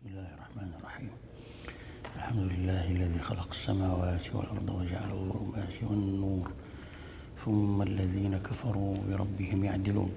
الله الرحمن الرحيم. الحمد لله الذي خلق السماوات والأرض وجعل الظلمات والنور ثم الذين كفروا بربهم يعدلون.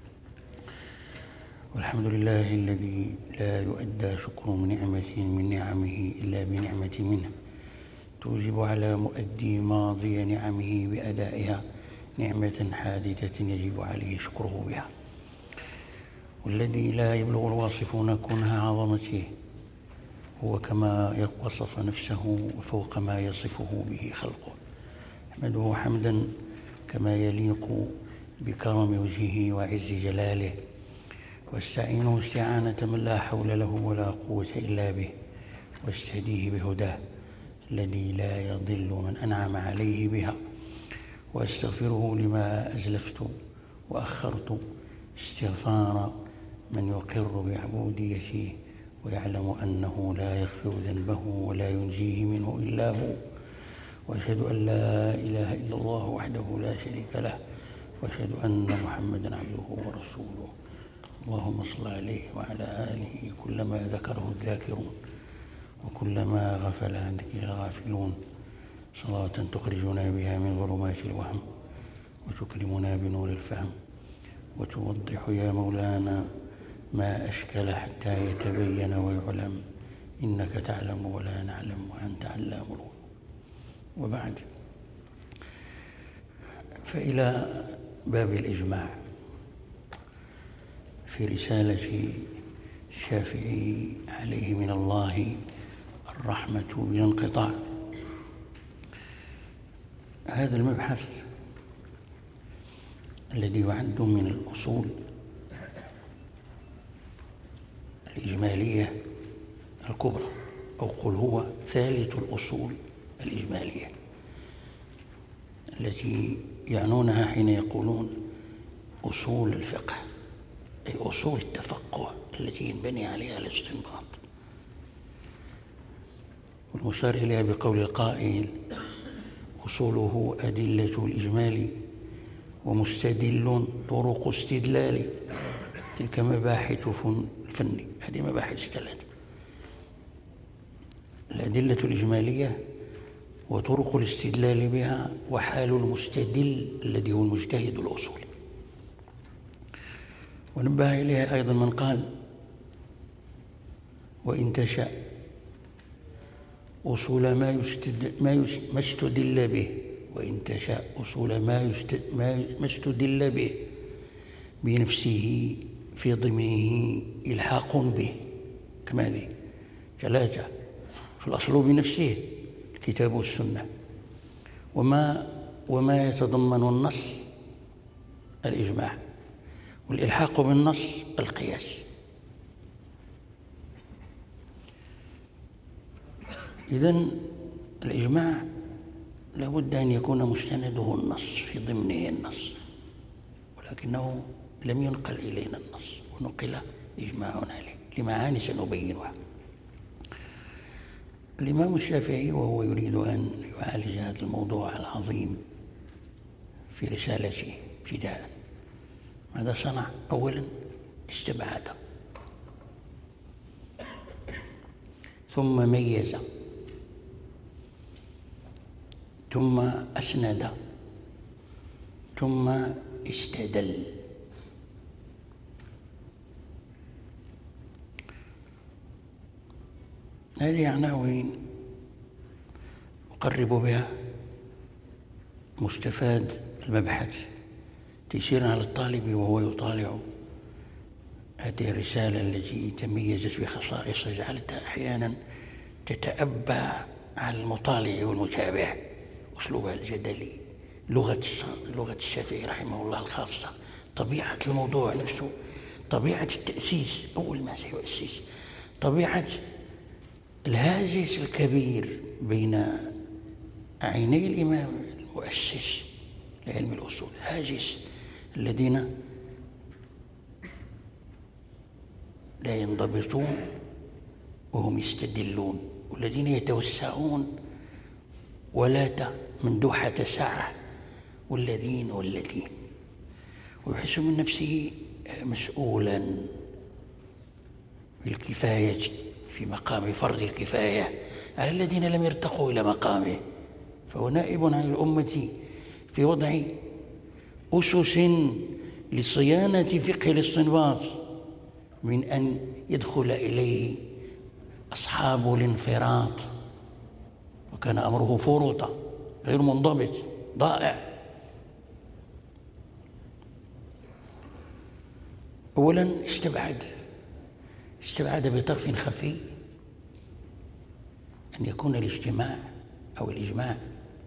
والحمد لله الذي لا يؤدى شكر نعمة من نعمه إلا بنعمة منه توجب على مؤدي ماضي نعمه بأدائها نعمة حادثة يجب عليه شكره بها. والذي لا يبلغ الواصفون كنها عظمته هو كما وصف نفسه وفوق ما يصفه به خلقه. أحمده حمدا كما يليق بكرم وجهه وعز جلاله، واستعينه استعانة من لا حول له ولا قوة إلا به، واستهديه بهداه الذي لا يضل من أنعم عليه بها، واستغفره لما أزلفت وأخرت استغفار من يقر بعبوديته ويعلم أنه لا يغفر ذنبه ولا ينجيه منه إلا هو، وأشهد أن لا إله إلا الله وحده لا شريك له، وأشهد أن محمدا عبده ورسوله. اللهم صل عليه وعلى آله كلما ذكره الذاكرون وكلما غفل عن ذكره الغافلون، صلاة تخرجنا بها من ظلمات الوهم وتكرمنا بنور الفهم وتوضح يا مولانا ما أشكل حتى يتبين ويعلم، إنك تعلم ولا نعلم وأنت علام الغيوب. وبعد، فإلى باب الإجماع في رسالة الشافعي عليه من الله الرحمة بلا انقطاع. هذا المبحث الذي يعد من الأصول الإجمالية الكبرى، أو قل هو ثالث الأصول الإجمالية التي يعنونها حين يقولون أصول الفقه، أي أصول التفقه التي ينبني عليها الاستنباط. والمشار إليها بقول القائل: أصوله أدلة الإجمال ومستدل طرق استدلال. تلك مباحث الفن، هذه مباحث ثلاث: الأدلة الإجمالية وطرق الاستدلال بها وحال المستدل الذي هو المجتهد الأصولي. ونبه إليها أيضا من قال: وإن تشاء أصول ما استدل به، وإن تشاء أصول ما استدل به بنفسه في ضمنه إلحاق به، كما ذي ثلاثة: في الأصل بنفسه الكتاب والسنة، وما يتضمن النص الإجماع، والإلحاق بالنص القياس. إذن الإجماع لابد أن يكون مستنده النص في ضمنه النص، ولكنه لم ينقل إلينا النص، ونقل إجماع عليه لمعاني سنبينها. الإمام الشافعي وهو يريد أن يعالج هذا الموضوع العظيم في رسالته ابتداء، ماذا صنع؟ أولا استبعد، ثم ميز، ثم أسند، ثم استدل. هذه عناوين أقرب بها مستفاد المبحث تيسيرا على الطالب وهو يطالع هذه الرسالة التي تميزت بخصائص جعلتها أحيانا تتأبى على المطالع والمتابع، أسلوبها الجدلي، لغة الشافعي رحمه الله الخاصة، طبيعة الموضوع نفسه، طبيعة التأسيس، أول ما سيؤسس، طبيعة الهاجس الكبير بين عيني الإمام المؤسس لعلم الأصول، هاجس الذين لا ينضبطون وهم يستدلون، والذين يتوسعون ولا مندوحة ساعة، والذين ويحس من نفسه مسؤولا بالكفاية في مقام فرض الكفاية على الذين لم يرتقوا إلى مقامه، فهو نائب عن الأمة في وضع أسس لصيانة فقه الاستنباط من أن يدخل إليه أصحاب الانفراط، وكان أمره فرطا غير منضبط ضائع. أولا استبعد بطرف خفي أن يكون الاجتماع أو الإجماع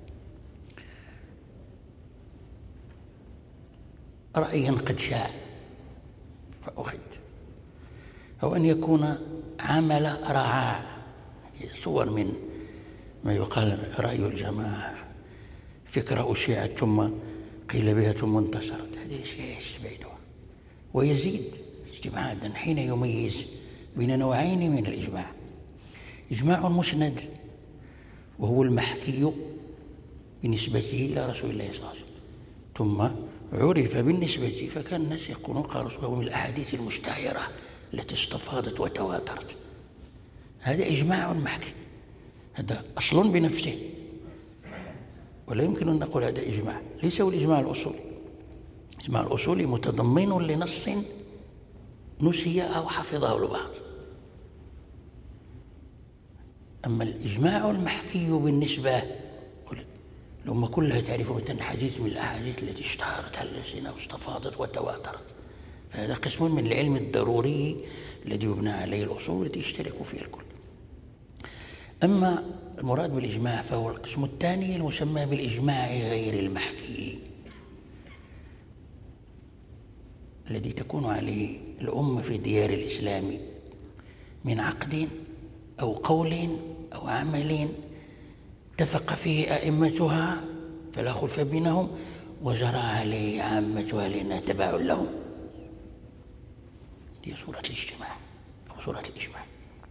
رأيا قد شاع فأخذ، أو أن يكون عمل رعاع، صور من ما يقال رأي الجماعة، فكرة أشيعت ثم قيل بها ثم انتشرت، هذه أشياء يستبعدها. ويزيد استبعادا حين يميز بين نوعين من الإجماع: إجماع مسند وهو المحكي بنسبته إلى رسول الله صلى الله عليه وسلم، ثم عرف بالنسبة، فكان الناس يقولون قال رسول الله من الأحاديث المشتهرة التي استفاضت وتواترت. هذا إجماع محكي، هذا أصل بنفسه، ولا يمكن أن نقول هذا إجماع. ليس هو الإجماع الأصولي. الإجماع الأصولي متضمن لنص نسي أو حفظه البعض. أما الإجماع المحكي بالنسبة الأمة كلها تعرف مثلا حديث من الأحاديث التي اشتهرت على الألسنة واستفاضت وتواترت، فهذا قسم من العلم الضروري الذي يبنى عليه الأصول التي يشترك فيها الكل. أما المراد بالإجماع فهو القسم الثاني المسمى بالإجماع غير المحكي، الذي تكون عليه الأمة في ديار الإسلام من عقد أو قول أو عمل اتفق فيه أئمتها فلا خلف بينهم، وجرى عليه عامتها لأنها تبع لهم. هي صورة الاجتماع أو صورة الإجماع.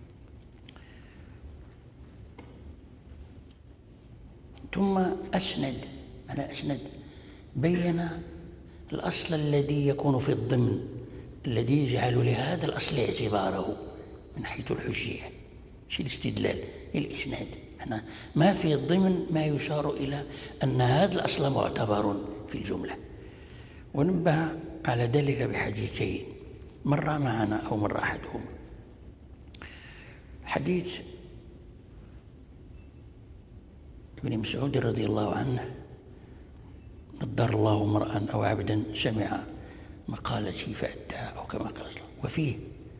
ثم أسند بين الأصل الذي يكون في الضمن، الذي يجعل لهذا الأصل اعتباره من حيث الحجية، مش الاستدلال، الإسناد. ما في الضمن ما يشار إلى أن هذا الأصل معتبر في الجملة. ونبه على ذلك بحديثين مر معنا أو مر أحدهما. حديث ابن مسعود رضي الله عنه: نضر الله امرأ أو عبدا سمع مقالتي فأداها، أو كما قال الله. وفيه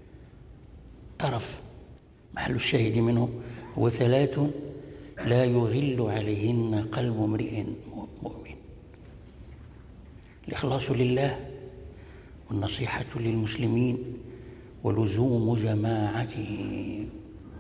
طرف محل الشاهد منه هو 3 لا يغل عليهن قلب امرئ مؤمن: الإخلاص لله، والنصيحة للمسلمين، ولزوم جماعتهم،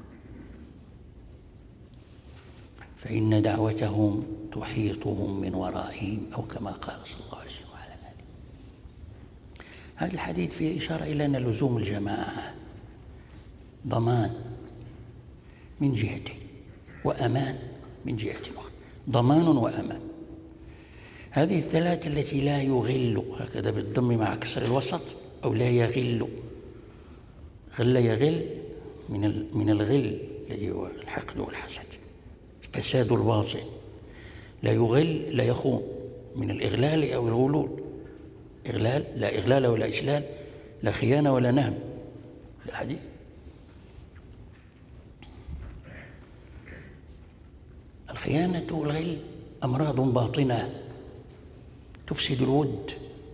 فإن دعوتهم تحيطهم من ورائهم، أو كما قال صلى الله عليه وسلم وعلى آله. هذا الحديث فيه إشارة إلى أن لزوم الجماعة ضمان من جهتين وأمان من جهة أخرى، ضمان وأمان. هذه الثلاث التي لا يغل، هكذا بالضم مع كسر الوسط، أو لا يغل. غل يغل من الغل الذي هو الحقد والحسد، فساد الباطن. لا يغل لا يخون، من الإغلال أو الغلول. إغلال لا إغلال ولا إسلال، لا خيانة ولا نهب في الحديث. الخيانة والغل أمراض باطنة تفسد الود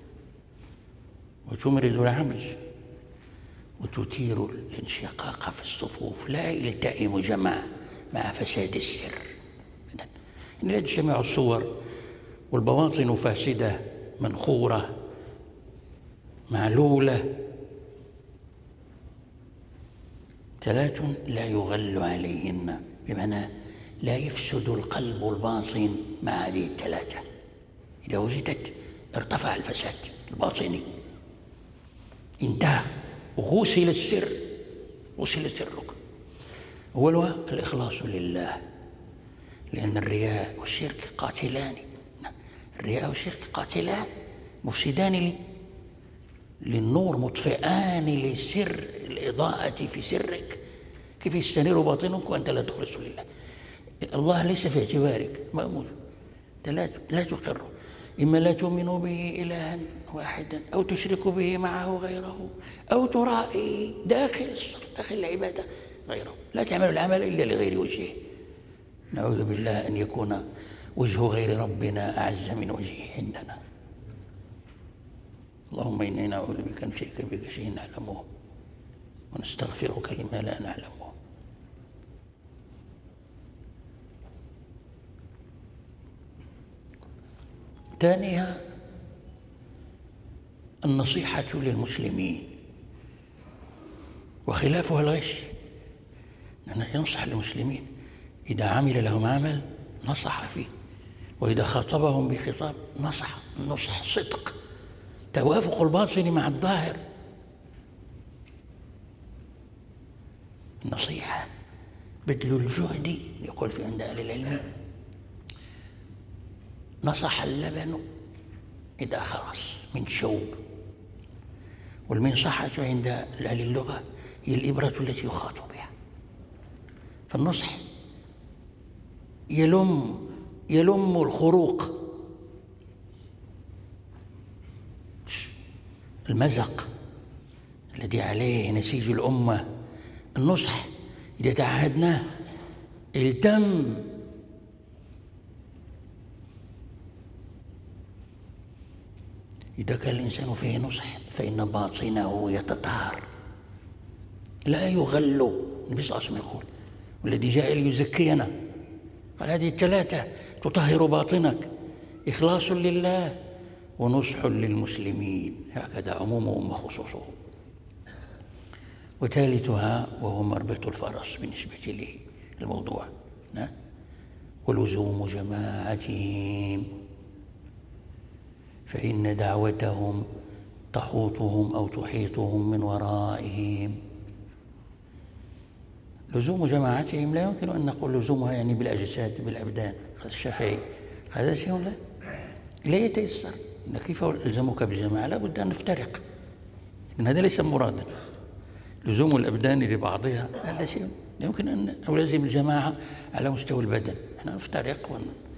وتمرض العبد وتثير الانشقاق في الصفوف، لا يلتئم جمع مع فساد السر. إن لا تجتمع الصور والبواطن فاسدة منخورة معلولة. 3 لا يغل عليهن، بمعنى لا يفسد القلب الباطن مع هذه 3. إذا وجدت ارتفع الفساد الباطني، انتهى، غسل السر، غسل سرك. أولها الإخلاص لله، لأن الرياء والشرك قاتلان. الرياء والشرك قاتلان مفسدان للنور، مطفئان لسر الإضاءة في سرك، كيف يستنير باطنك وأنت لا تخلص لله؟ الله ليس في اعتبارك مأمول، أنت لا تقره. إما لا تؤمن به إلها واحدا، أو تشرك به معه غيره، أو ترائي داخل الصف داخل العبادة غيره، لا تعمل العمل إلا لغير وجهه. نعوذ بالله أن يكون وجه غير ربنا أعز من وجهه عندنا. اللهم إنا نعوذ بك أن نشرك بك شيء نعلمه ونستغفرك لما لا نعلمه. ثانيها النصيحة للمسلمين، وخلافها الغش. ينصح المسلمين، إذا عمل لهم عمل نصح فيه، وإذا خاطبهم بخطاب نصح صدق، توافق الباطن مع الظاهر. النصيحة بذل الجهد، يقول في عند أهل العلم: نصح اللبن إذا خلص من شوب. والمنصحة عند أهل اللغة هي الإبرة التي يخاط بها. فالنصح يلم الخروق، المزق الذي عليه نسيج الأمة. النصح إذا تعهدناه التم. إذا كان الإنسان فيه نصح فإن باطنه يتطهر لا يغل. النبي صلى الله عليه وسلم يقول: والذي جاء ليزكينا، قال هذه الثلاثة تطهر باطنك: إخلاص لله، ونصح للمسلمين، هكذا عمومهم وخصوصهم. وثالثها وهو مربط الفرس بالنسبة للموضوع، ولزوم جماعتهم، فإن دعوتهم تحوطهم أو تحيطهم من ورائهم. لزوم جماعتهم لا يمكن أن نقول لزومها يعني بالأجساد بالأبدان. الشافعي هذا شيء لا يتيسر. كيف ألزمك بالجماعة؟ لا بد أن نفترق، لكن هذا ليس مرادا. لزوم الأبدان لبعضها هذا شيء يمكن أن ألزم الجماعة على مستوى البدن. نحن نفترق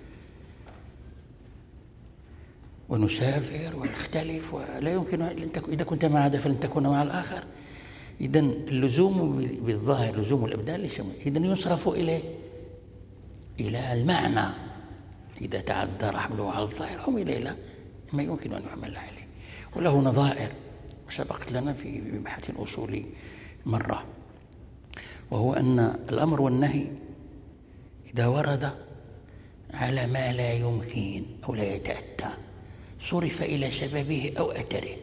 ونسافر ونختلف، ولا يمكن إذا كنت مع هذا فلن تكون مع الآخر. إذن اللزوم بالظاهر لزوم الأبدان ليس، إذن يصرف إلى المعنى إذا تعذر حمله على الظاهر، هم إلى ما يمكن أن يحمل عليه. وله نظائر سبقت لنا في بحث أصولي مرة، وهو أن الأمر والنهي إذا ورد على ما لا يمكن أو لا يتأتى صرف إلى سببه أو أثره.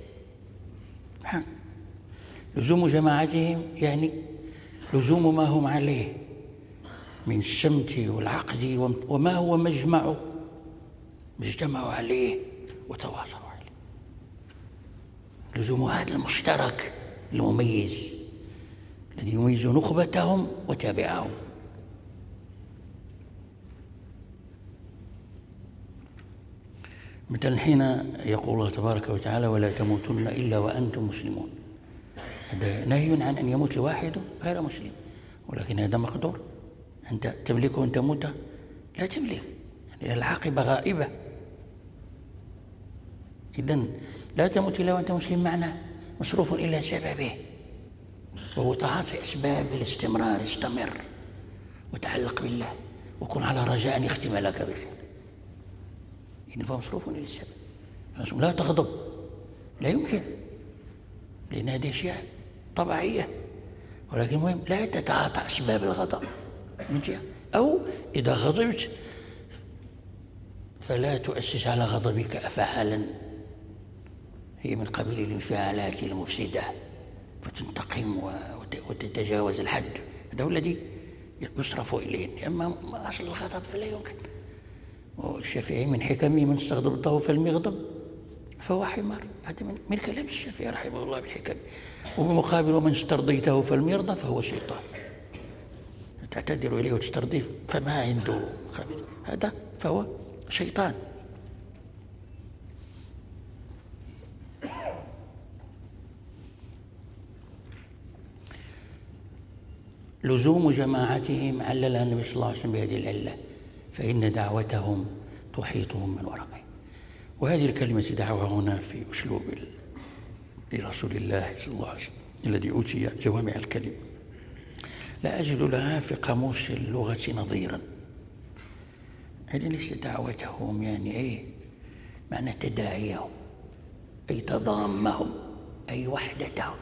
لزوم جماعتهم يعني لزوم ما هم عليه من السمت والعقد، وما هو اجتمعوا عليه وتواصلوا عليه. لزوم هذا المشترك المميز الذي يميز نخبتهم وتابعهم. مثلا حين يقول الله تبارك وتعالى: ولا تموتن إلا وأنتم مسلمون، هذا نهي عن أن يموت الواحد غير مسلم، ولكن هذا مقدور. أنت تملك أن تموت؟ لا تملك، يعني العاقبة غائبة. إذن لا تموت إلا وأنت مسلم معناه مصروف إلى سببه، وهو تعاطي أسباب الاستمرار. استمر وتعلق بالله وكن على رجاء أن يختم لك بخير. إذن فهو مصروف إلى السبب. لا تغضب، لا يمكن، لأن هذه أشياء طبيعية، ولكن المهم لا تتعاطى أسباب الغضب من جهة، أو إذا غضبت فلا تؤسس على غضبك أفعالا هي من قبيل الانفعالات المفسدة فتنتقم وتتجاوز الحد. هذا هو الذي يصرف إليه. أما أصل الغضب فلا يمكن. والشافعي من حكمه: من استغضبته فليغضب فهو حمار. هذا من كلام الشافعي رحمه الله بالحكم. وبمقابل: ومن استرضيته فليرضى فهو شيطان. تعتذر إليه وتسترضيه فما عنده خبير، هذا فهو شيطان. لزوم جماعتهم عللها النبي صلى الله عليه وسلم بهذه العلة: فإن دعوتهم تحيطهم من ورائهم. وهذه الكلمة دعوها هنا في أسلوب لرسول الله صلى الله عليه وسلم الذي أوتي جوامع الكلم، لا أجد لها في قاموس اللغة نظيرا. هذه ليس دعوتهم، يعني إيه معنى تداعيهم، أي تضامهم، أي وحدتهم.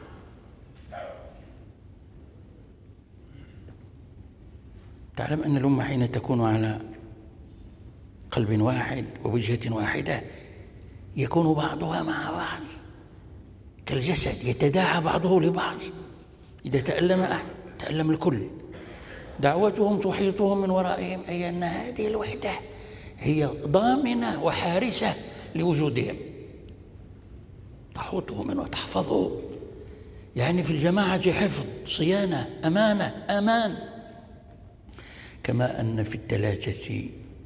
تعلم أن الأمة حين تكون على قلب واحد ووجهة واحدة يكون بعضها مع بعض كالجسد، يتداعى بعضه لبعض. إذا تألم أحد تألم الكل. دعوتهم تحيطهم من ورائهم، أي أن هذه الوحدة هي ضامنة وحارسة لوجودهم، تحوطهم من وتحفظهم. يعني في الجماعة حفظ، صيانة، أمانة، أمان. كما أن في الثلاثة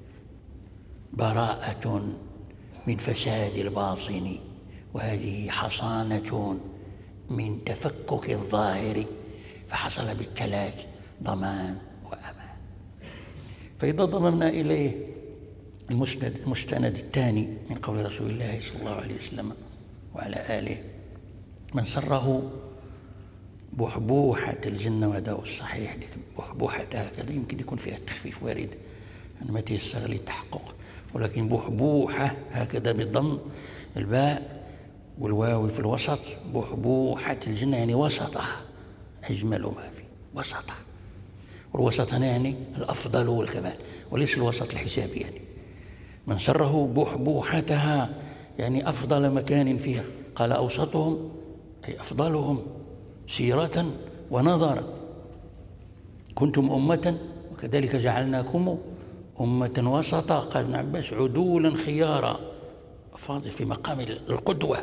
براءة من فساد الباطن، وهذه حصانة من تفكك الظاهر، فحصل بالثلاث ضمان وأمان. فإذا ضممنا إليه المستند الثاني من قول رسول الله صلى الله عليه وسلم وعلى آله: من سره بحبوحة الجنة، وهذا هو الصحيح. بحبوحة هكذا يمكن يكون فيها التخفيف وارد، أنا ما تيسر لي التحقق، ولكن بحبوحة هكذا بضم الباء والواو في الوسط. بحبوحة الجنة يعني وسطها، أجمل ما فيه وسطها. والوسط هنا يعني الأفضل والكمال، وليس الوسط الحسابي. يعني من سره بحبوحتها يعني أفضل مكان فيها. قال أوسطهم أي أفضلهم سيرة ونظرا. كنتم أمة وكذلك جعلناكم أمة وسطا. قال ابن عباس: عدولا خيارا، فاضل في مقام القدوة.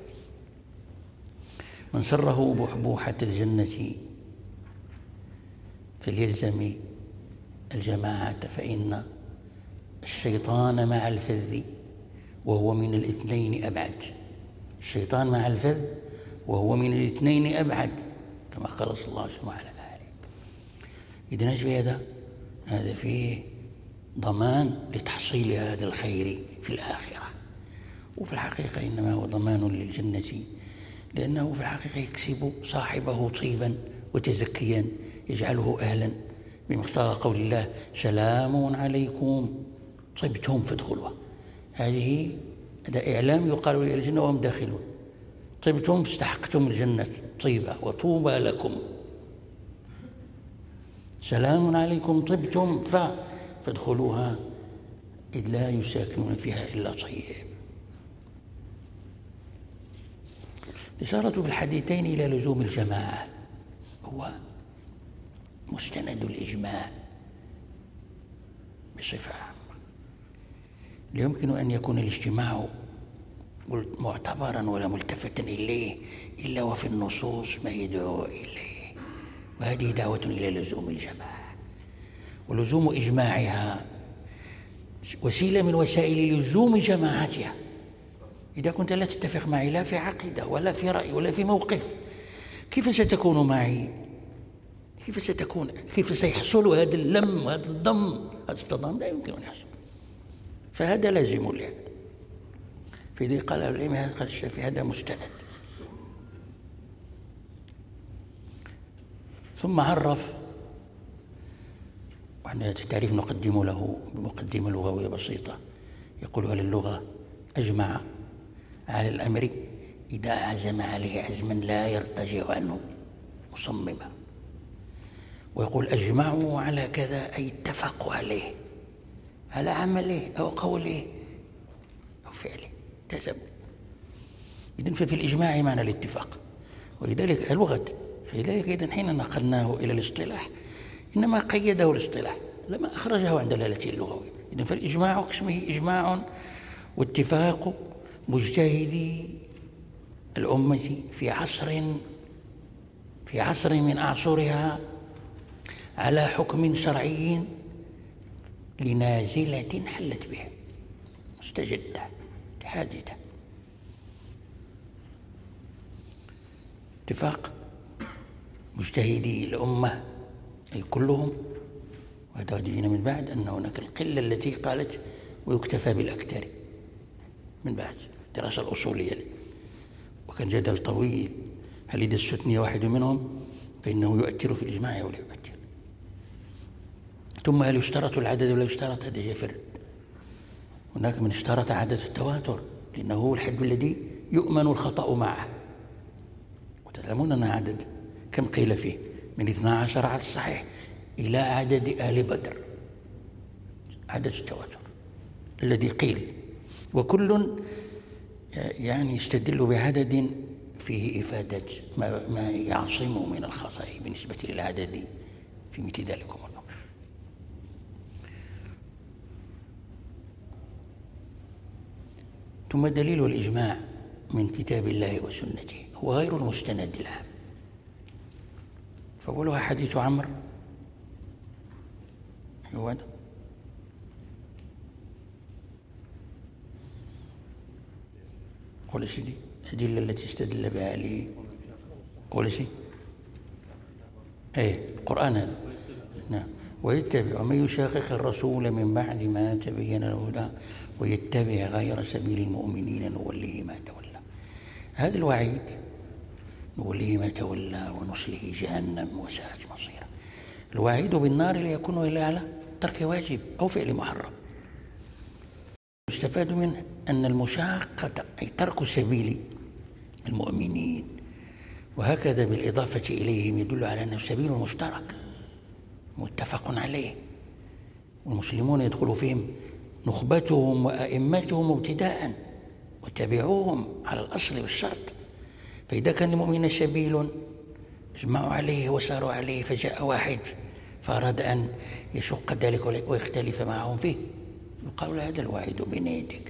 من سره بحبوحة الجنة فليلزم الجماعة، فإن الشيطان مع الفذ وهو من الاثنين أبعد. الشيطان مع الفذ وهو من الاثنين أبعد، كما قال صلى الله عليه وسلم وعلى آله. إذن ايش هذا فيه ضمان لتحصيل هذا الخير في الآخرة، وفي الحقيقة إنما هو ضمان للجنة، لأنه في الحقيقة يكسب صاحبه طيبا وتزكيا، يجعله أهلا بمقتضى قول الله: سلام عليكم طبتم فادخلوها. هذا إعلام يقال إلى الجنة وهم داخلون. طبتم استحقتم الجنة طيبة، وطوبى لكم. سلام عليكم طبتم فادخلوها، إذ لا يساكنون فيها إلا طيب. الإشارة في الحديثين إلى لزوم الجماعة هو مستند الإجماع بصفة عامة. لا يمكن أن يكون الاجتماع معتبرا ولا ملتفتا إليه إلا وفي النصوص ما يدعو إليه، وهذه دعوة إلى لزوم الجماعة. ولزوم إجماعها وسيلة من وسائل لزوم جماعتها. إذا كنت لا تتفق معي لا في عقيدة ولا في رأي ولا في موقف، كيف ستكون معي؟ كيف سيحصل هذا اللم وهذا الضم، هذا التضام؟ لا يمكن أن يحصل. فهذا لازم لهذا. فإذا قال الإمام قال الشافعي: هذا مستند. ثم عرف، وهذا التعريف نقدم له بمقدمة لغوية بسيطة. يقول: هل اللغة أجمع على الأمر إذا عزم عليه عزما لا يرتجع عنه مصمما. ويقول: أجمعوا على كذا أي اتفقوا عليه، على عمله أو قوله أو فعله، تزم. إذن ففي الإجماع معنى الاتفاق، ولذلك اللغة. فلذلك إذن حين نقلناه إلى الاصطلاح إنما قيده الاصطلاح، لما أخرجه عن دلالته اللغوية. إذن فالإجماع كاسمه إجماع واتفاق مجتهدي الأمة في عصر من أعصرها على حكم شرعي لنازلة حلت بها، مستجدة حادثة. اتفاق مجتهدي الأمة أي كلهم. وهذا جينا من بعد أن هناك القلة التي قالت ويكتفى بالأكثر من بعد الدراسة الأصولية. وكان جدل طويل هل إذا استثني واحد منهم فإنه يؤثر في الإجماع ولا يؤثر. ثم هل يشترط العدد ولا يشترط؟ هذا جفر. هناك من اشترط عدد التواتر لأنه هو الحد الذي يؤمن الخطأ معه. وتعلمون أن عدد كم قيل فيه من 12 على الصحيح إلى عدد أهل بدر، عدد التواتر الذي قيل. وكل يعني يستدل بعدد فيه إفادة ما يعصمه من الخطأ بالنسبة للعدد في مثل ذلك الأمر. ثم دليل الإجماع من كتاب الله وسنته هو غير المستند العام. فأولها حديث عمرو هو هذا. قول سيدي الأدلة التي استدل بها عليه. قول سيدي القرآن هذا. نعم. ويتبع من يشاقق الرسول من بعد ما تبين الهدى ويتبع غير سبيل المؤمنين نوليه ما تولى. هذا الوعيد نوليه ما تولى ونصله جهنم وساءت مصيرا. الوعيد بالنار ليكون إلا على ترك واجب أو فعل محرم. يستفاد منه أن المشاقة أي ترك سبيل المؤمنين وهكذا بالإضافة إليهم يدل على أنه سبيل مشترك متفق عليه، والمسلمون يدخل فيهم نخبتهم وأئمتهم ابتداء واتبعوهم على الأصل والشرط. فإذا كان المؤمنين سبيل اجمعوا عليه وساروا عليه فجاء واحد فأراد أن يشق ذلك ويختلف معهم فيه يقال هذا الوعيد بين يديك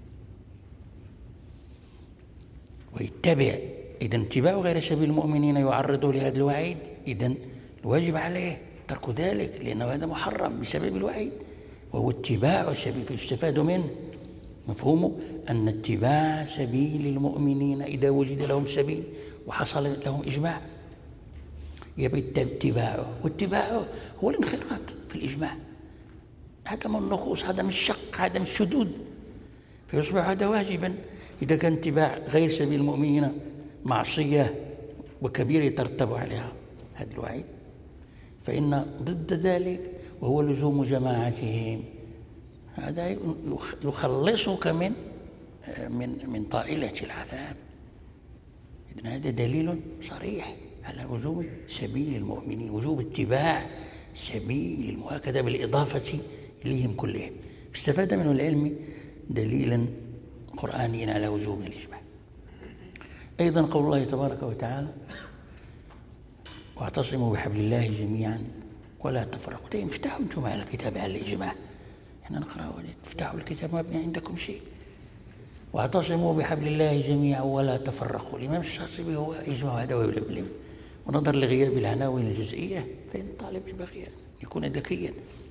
ويتبع. إذا اتباع غير سبيل المؤمنين يعرضه لهذا الوعيد، إذا الواجب عليه ترك ذلك لأنه هذا محرم بسبب الوعيد وهو اتباع السبيل. فيستفاد منه مفهوم أن اتباع سبيل المؤمنين إذا وجد لهم سبيل وحصل لهم إجماع يبقى اتباعه، واتباعه هو الانخراط في الإجماع، هذا من النقوص، هذا من الشق، هذا من الشذوذ، فيصبح هذا واجبا. إذا كان اتباع غير سبيل المؤمنين معصية وكبيرة يترتب عليها هذا الوعيد، فإن ضد ذلك وهو لزوم جماعتهم هذا يخلصك من طائلة العذاب. إذن هذا دليل صريح على وجوب سبيل المؤمنين، وجوب اتباع سبيل المؤكد بالإضافة إليهم كلهم. استفاد منه العلم دليلا قرآنيا على وجوب الإجماع. أيضا قول الله تبارك وتعالى واعتصموا بحبل الله جميعا ولا تفرقوا. ده انفتحوا انتم على الكتاب على الإجماع، احنا نقرأ افتحوا الكتاب ما بين عندكم شيء. واعتصموا بحبل الله جميعا ولا تفرقوا. الإمام الشاطبي هو يجمع هذا ويلملم، ونظر لغياب العناوين الجزئية فإن الطالب ينبغي أن يكون ذكيا.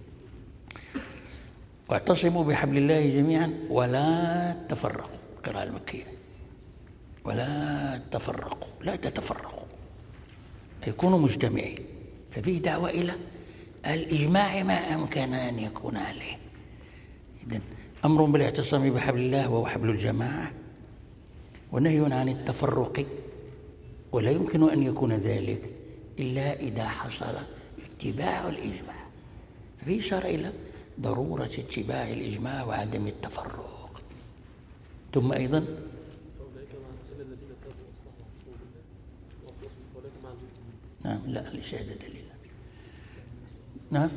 واعتصموا بحبل الله جميعا ولا تفرقوا، القراءة المكية ولا تفرقوا، لا تتفرقوا، يكونوا مجتمعين. ففيه دعوة إلى الإجماع ما أمكن أن يكون عليه. إذن أمر بالاعتصام بحبل الله وهو حبل الجماعة، ونهي عن التفرق، ولا يمكن أن يكون ذلك إلا إذا حصل اتباع الإجماع. ففيه إشارة إلى ضرورة اتباع الإجماع وعدم التفرق. ثم أيضا نعم لا ليس هذا دليل. نعم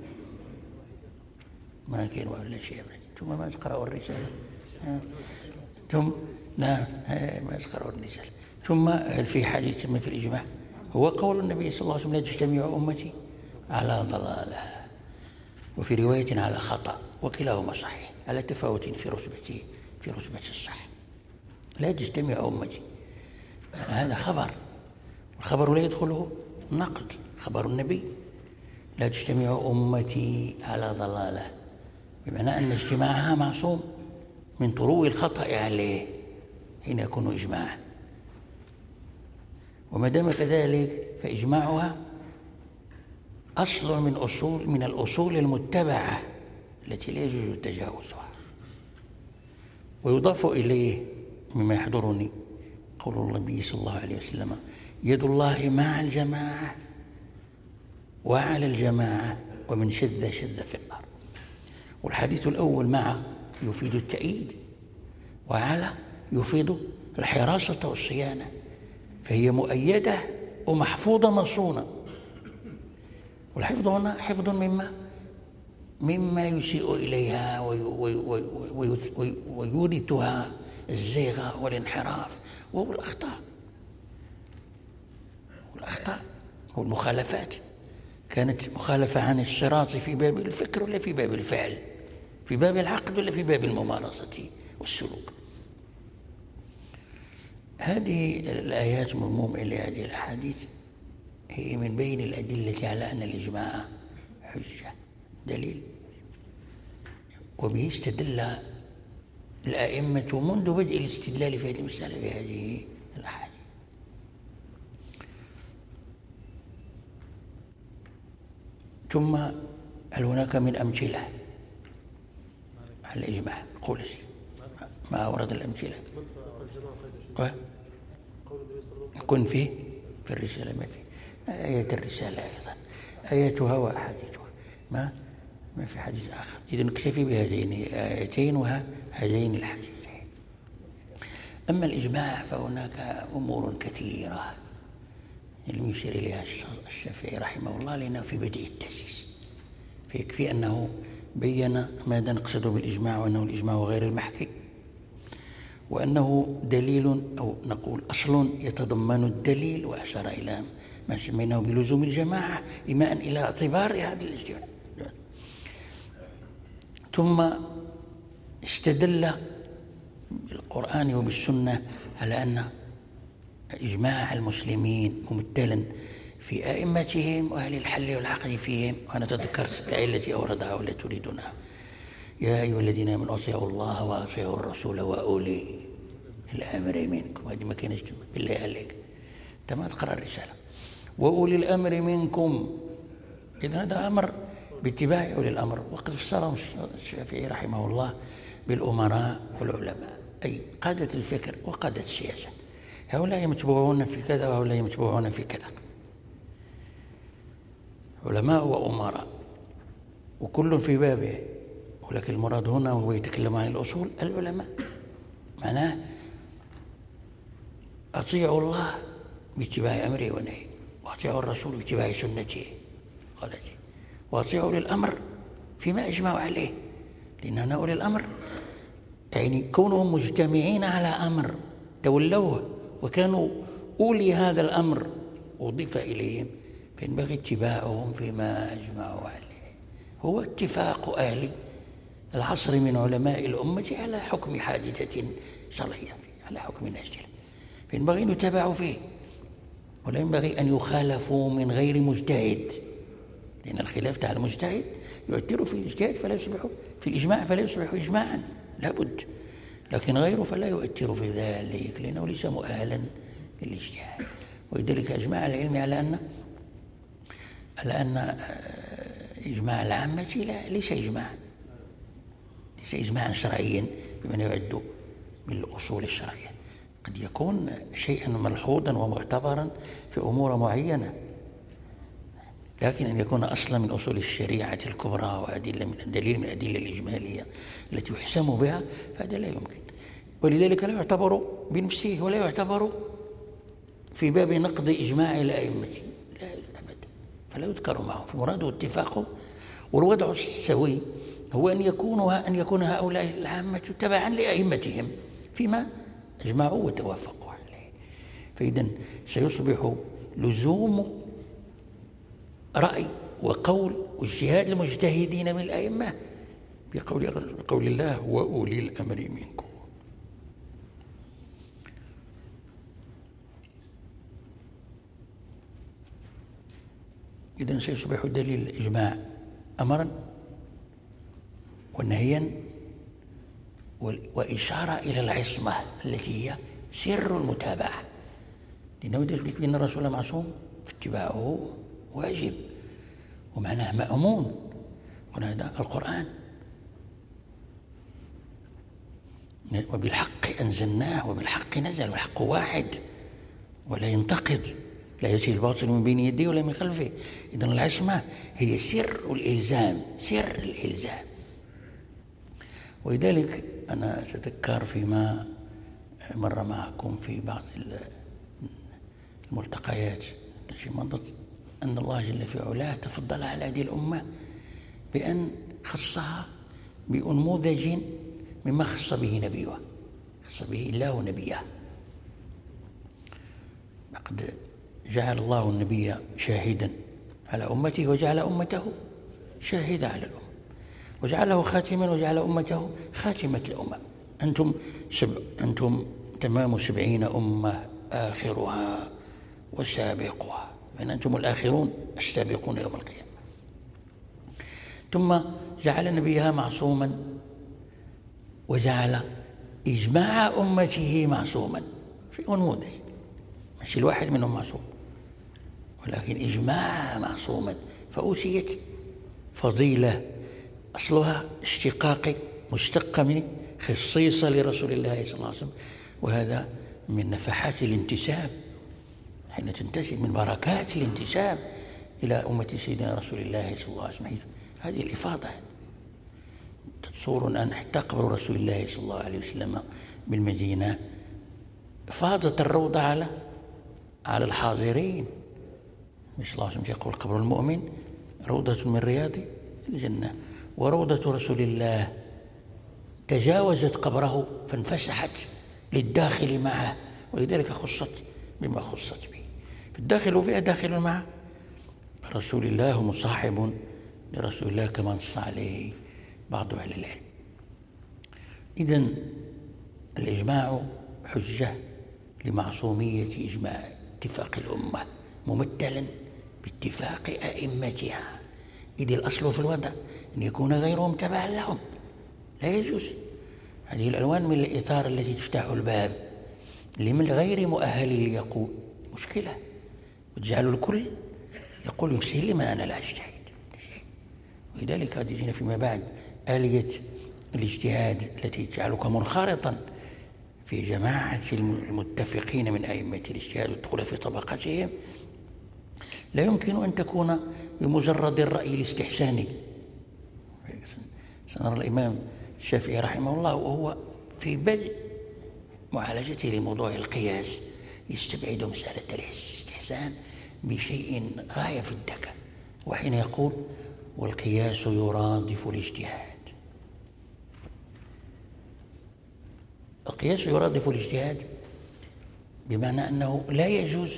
ما كان ولا شيء. ثم ما تقرأوا الرسالة ثم نعم ما تقرأوا الرسالة. ثم في حديث في الإجماع هو قول النبي صلى الله عليه وسلم لا تجتمع أمتي على ضلالة، وفي رواية على خطأ، وكلاهما صحيح على تفاوت في رتبة الصحة. لا تجتمع أمتي هذا خبر، والخبر لا يدخله نقد، خبر النبي لا تجتمع أمتي على ضلالة، بمعنى أن اجتماعها معصوم من طروء الخطأ عليه حين يكون إجماعا. وما دام كذلك فإجماعها أصل من الأصول المتبعة التي لا يجوز تجاوزها. ويضاف إليه مما يحضرني قول النبي صلى الله عليه وسلم: يد الله مع الجماعة وعلى الجماعة ومن شذ في النار. والحديث الأول مع يفيد التأييد، وعلى يفيد الحراسة والصيانة، فهي مؤيدة ومحفوظة مصونة. والحفظ هنا حفظ مما يسيء إليها ويورثها الزيغة والانحراف، وهو الأخطاء والمخالفات. كانت مخالفة عن الصراط في باب الفكر ولا في باب الفعل، في باب العقد ولا في باب الممارسة والسلوك. هذه الآيات مضموم إلى هذه الأحاديث هي من بين الأدلة على أن الإجماع حجة دليل، وبه استدل الأئمة منذ بدء الاستدلال في هذه المسألة بهذه الأحاديث. ثم هل هناك من أمثلة على الإجماع؟ قول ما أورد الأمثلة يكون في الرسالة، ما في آية الرسالة أيضا آياتها وأحاديثها، ما في حديث آخر. إذن نكتفي بهذين الآيتين وهذين الحديثين. أما الإجماع فهناك أمور كثيرة لم يشير إليها الشافعي رحمه الله لأنه في بدء التأسيس، فيكفي أنه بين ماذا نقصد بالإجماع، وأنه الإجماع غير المحكي، وأنه دليل أو نقول أصل يتضمن الدليل، وأشار إلى ما سميناه بلزوم الجماعة إيماء إلى اعتبار هذا الاجتماع. ثم استدل بالقرآن وبالسنة على أن إجماع المسلمين ممثلا في أئمتهم وأهل الحل والعقد فيهم. وأنا تذكرت الآية التي أوردها ولا تريدونها: يا أيها الذين آمنوا أطيعوا الله وأطيعوا الرسول وأولي الأمر منكم. هذه ما كانش بالله عليك أنت ما تقرأ الرسالة. وأولي الأمر منكم، إذن هذا أمر باتباع أولي الأمر. وقد فسرهم الشافعي رحمه الله بالأمراء والعلماء، أي قادة الفكر وقادة السياسة. هؤلاء يتبعون في كذا وهؤلاء يتبعون في كذا، علماء وأمراء وكل في بابه. ولكن المراد هنا وهو يتكلم عن الأصول العلماء، معناه أطيعوا الله باتباع أمره ونهيه، وأطيعوا الرسول باتباع سنته قالته، وأطيعوا للأمر فيما أجمعوا عليه. لأن أولي الأمر يعني كونهم مجتمعين على أمر تولوه وكانوا أولي هذا الأمر أضيف إليهم، فينبغي اتباعهم فيما أجمعوا عليه. هو اتفاق أهل العصر من علماء الأمة على حكم حادثة شرعية، على حكم نازل، فينبغي أن يتبعوا فيه، ولا ينبغي أن يخالفوا من غير مجتهد، لأن الخلاف تاع المجتهد يؤثر في الاجتهاد فلا يصبح في الإجماع فلا يصبح إجماعا لابد، لكن غيره فلا يؤثر في ذلك لأنه ليس مؤهلا للاجتهاد. ولذلك أجمع العلم على أن إجماع العامة ليس إجماعا شرعيا بمن يعد من الأصول الشرعية. قد يكون شيئا ملحوظا ومعتبرا في أمور معينة، لكن أن يكون أصلا من أصول الشريعة الكبرى وأدلة من دليل من الأدلة الإجمالية التي يحسم بها، فهذا لا يمكن. ولذلك لا يعتبر بنفسه ولا يعتبر في باب نقض إجماع الأئمة، لا أبدا، فلا يذكر معه. فمراده اتفاقه. والوضع السوي هو أن يكون هؤلاء العامة تبعا لأئمتهم فيما أجمعوا وتوافقوا عليه. فإذا سيصبح لزوم رأي وقول واجتهاد المجتهدين من الأئمة بقول الله وأولي الأمر منكم. إذن سيصبح دليل الإجماع أمرا ونهيا وإشارة إلى العصمة التي هي سر المتابعة، لأنه يدرك بأن الرسول معصوم فاتباعه واجب، ومعناه مأمون، وهذا القرآن. وبالحق أنزلناه وبالحق نزل، والحق واحد ولا ينتقد، لا يأتي الباطل من بين يديه ولا من خلفه. إذن العصمة هي سر الإلزام، سر الإلزام. ولذلك أنا أتذكر فيما مر معكم في بعض الملتقيات التي مضت أن الله جل في علاه تفضل على هذه الأمة بأن خصها بأنموذج مما خص به نبيه، خص به الله نبيه. لقد جعل الله النبي شاهدا على أمته، وجعل أمته شاهدة على الأمة، وجعله خاتما، وجعل أمته خاتمة الأمم. أنتم تمام 70 أمة آخرها وسابقها، فإن أنتم الآخرون السابقون يوم القيامة. ثم جعل نبيها معصوما، وجعل إجماع أمته معصوما في أنموذج، مش الواحد منهم معصوم ولكن إجماع معصوما. فأوتيت فضيلة أصلها اشتقاقي، مشتقة من خصيصة لرسول الله صلى الله عليه وسلم، وهذا من نفحات الانتساب، حين تنتسب من بركات الانتساب إلى أمة سيدنا رسول الله صلى الله عليه وسلم. هذه الإفاضة تصور أن حتى قبر رسول الله صلى الله عليه وسلم بالمدينة فاضت الروضة على الحاضرين. صلى الله عليه وسلم يقول: قبر المؤمن روضة من رياض الجنة، وروضة رسول الله تجاوزت قبره فانفسحت للداخل معه، ولذلك خصت بما خصت به. في الداخل وفيها داخل مع رسول الله، مصاحب لرسول الله كما نص عليه بعض أهل العلم. إذن الإجماع حجة لمعصومية إجماع اتفاق الأمة، ممثلا باتفاق أئمتها، إذ الأصل في الوضع أن يكون غيرهم تبعا لهم، لا يجوز. هذه الألوان من الإطار التي تفتح الباب لمن غير مؤهل ليقول، مشكلة، وتجعل الكل يقول نفسه لما أنا لا أجتهد. ولذلك قد يجينا فيما بعد آلية الاجتهاد التي تجعلك منخرطا في جماعة المتفقين من أئمة الاجتهاد والدخول في طبقتهم. لا يمكن أن تكون بمجرد الرأي الاستحساني. سنرى الإمام الشافعي رحمه الله وهو في بدء معالجته لموضوع القياس يستبعد مسألة الاستحسان بشيء غاية في الذكاء، وحين يقول: والقياس يرادف الاجتهاد. القياس يرادف الاجتهاد بمعنى أنه لا يجوز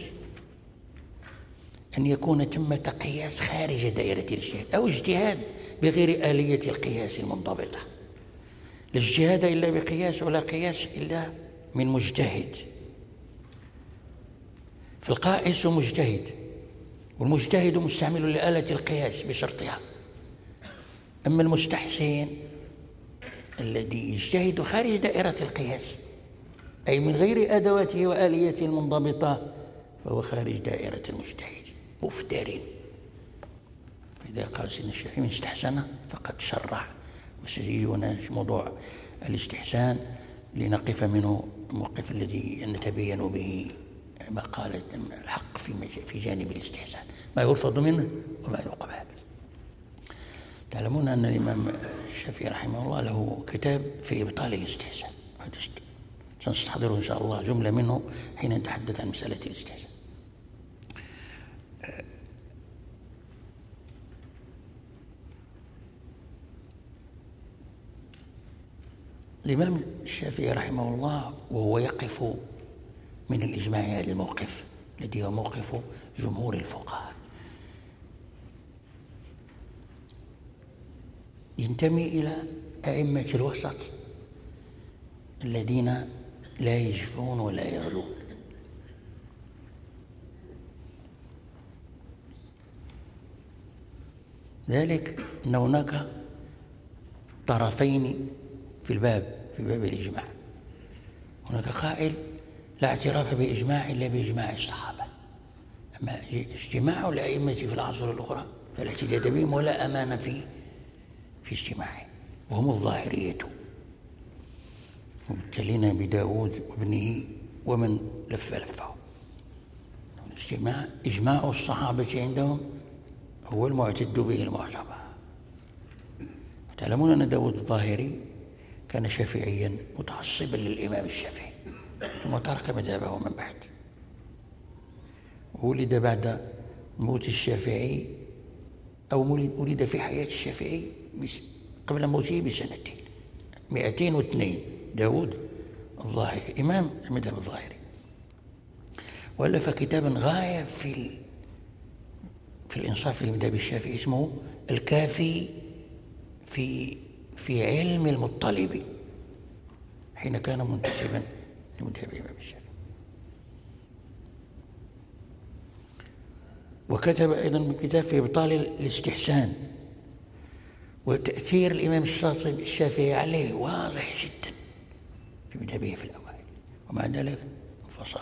أن يكون ثمة قياس خارج دائرة الاجتهاد، أو اجتهاد بغير آلية القياس المنضبطة. لا اجتهاد إلا بقياس، ولا قياس إلا من مجتهد. فالقائس مجتهد، والمجتهد مستعمل لآلة القياس بشرطها. أما المستحسن الذي يجتهد خارج دائرة القياس، أي من غير أدواته وآليته المنضبطة، فهو خارج دائرة المجتهد، مفتر. فإذا قال سيدنا الشافعي: من استحسن فقد شرع. وسيجينا في موضوع الاستحسان لنقف منه الموقف الذي نتبين به مقالة الحق في جانب الاستحسان، ما يرفض منه وما يقبل. تعلمون أن الإمام الشافعي رحمه الله له كتاب في إبطال الاستحسان، سنستحضره إن شاء الله جملة منه حين نتحدث عن مسألة الاستحسان. الإمام الشافعي رحمه الله وهو يقف من الإجماع هذا الموقف الذي هو موقف جمهور الفقهاء، ينتمي إلى أئمة الوسط الذين لا يجفون ولا يغلون. ذلك أن هناك طرفين في باب الإجماع. هناك قائل: لا اعتراف بإجماع إلا بإجماع الصحابة. أما اجتماع الأئمة في العصور الأخرى فالاعتداد بهم ولا أمان في اجتماعهم، وهم الظاهرية مبتلين بداود وابنه ومن لفه. إجماع الصحابة عندهم هو المعتد به المعتبر. تعلمون أن داود الظاهري كان شافعيا متعصبا للإمام الشافعي، ثم ترك مذهبه من بعد، ولد بعد موت الشافعي، أو ولد في حياة الشافعي قبل موته بسنتين، 202. داود الظاهري إمام المذهب الظاهري، وألف كتابا غاية في الإنصاف في المذهب الشافعي، اسمه الكافي في علم المطلب، حين كان منتسبا لمذهب الإمام الشافعي. وكتب أيضا كتاب في إبطال الاستحسان، وتأثير الإمام الشافعي عليه واضح جدا في مذهبه في الأوائل، ومع ذلك انفصل.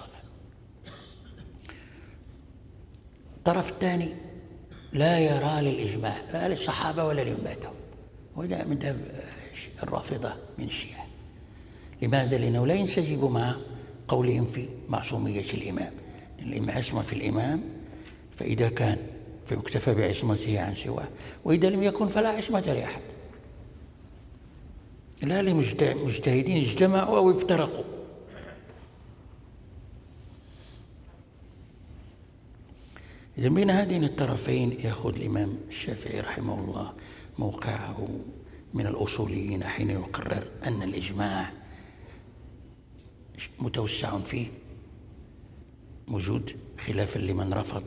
الطرف الثاني لا يرى للإجماع لا للصحابة ولا لمن بعدهم، وهذا مذهب الرافضة من الشيعة. لماذا؟ لأنه لا ينسجم مع قولهم في معصومية الإمام. العصمة في الإمام، فإذا كان فيكتفى بعصمته عن سواه، وإذا لم يكن فلا عصمة لأحد، لا لمجتهدين اجتمعوا أو افترقوا. إذا بين هذين الطرفين يأخذ الإمام الشافعي رحمه الله موقعه من الأصوليين حين يقرر أن الإجماع متوسع فيه موجود، خلافا لمن رفض،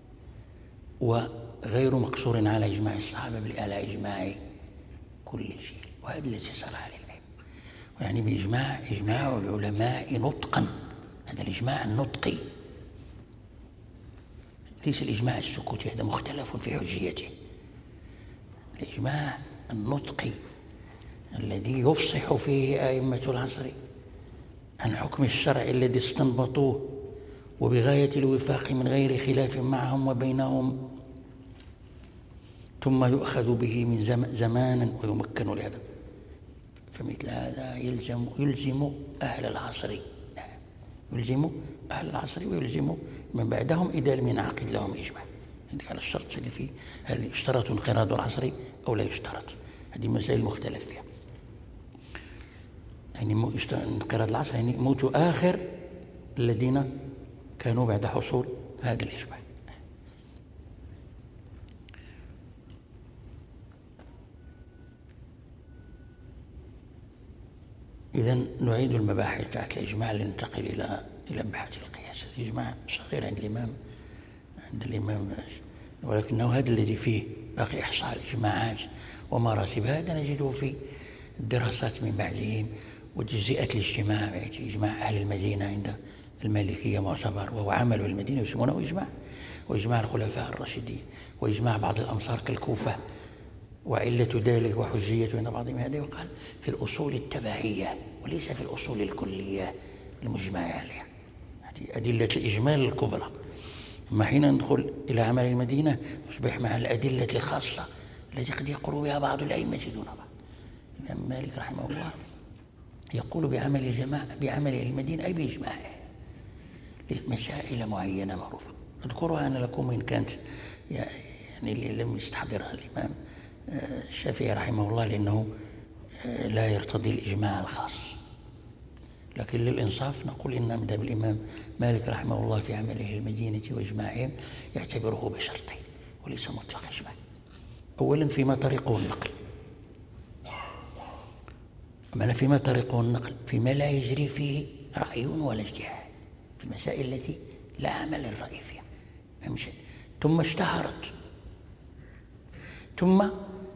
وغير مقصور على إجماع الصحابة بل على إجماع كل جيل. وهذا الذي صار عليه العلم، يعني إجماع العلماء نطقا، هذا الإجماع النطقي، ليس الإجماع السكوتي، هذا مختلف في حجيته. الإجماع النطقي الذي يفصح فيه أئمة العصر عن حكم الشرع الذي استنبطوه وبغاية الوفاق من غير خلاف معهم وبينهم، ثم يؤخذ به من زمانا ويمكن لهذا. فمثل هذا يلزم أهل العصر، يلزم أهل العصر ويلزم من بعدهم إذا لم ينعقد لهم إجماع. على الشرط اللي فيه، هل يشترط انقراض العصر أو لا يشترط؟ هذه مسائل مختلف فيها. يعني انقراض العصر يعني موت آخر الذين كانوا بعد حصول هذا الإجماع. إذن نعيد المباحث تحت الإجماع لننتقل إلى مبحث القياس. الإجماع صغير عند الإمام، ولكنه هذا الذي فيه باقي إحصاء الإجماعات ومراتبها، هذا نجده في الدراسات من بعدهم. وتجزئة الاجتماع، إجماع أهل المدينة عند المالكية معتبر، وهو عمل المدينة يسمونه إجماع، وإجماع الخلفاء الراشدين، وإجماع بعض الأمصار كالكوفة، وعلة ذلك وحجية عند بعضهم هذا يقال في الأصول التبعية وليس في الأصول الكلية المجمع عليها. هذه أدلة الإجمال الكبرى. أما حين ندخل إلى عمل المدينة نصبح مع الأدلة الخاصة التي قد يقول بها بعض الأئمة دون بعض. الإمام مالك رحمه الله يقول بعمل المدينة أي بإجماعه لمسائل معينة معروفة. أذكرها أنا لكم إن كانت يعني اللي لم يستحضرها الإمام الشافعي رحمه الله، لأنه لا يرتضي الإجماع الخاص. لكن للإنصاف نقول إن مذهب الإمام مالك رحمه الله في عمله المدينة وإجماعهم يعتبره بشرطين وليس مطلق إجماع. أولا فيما طريقه النقل، أما فيما طريقه النقل فيما لا يجري فيه رأي ولا اجتهاد، في المسائل التي لا عمل الرأي فيها. ثم اشتهرت، ثم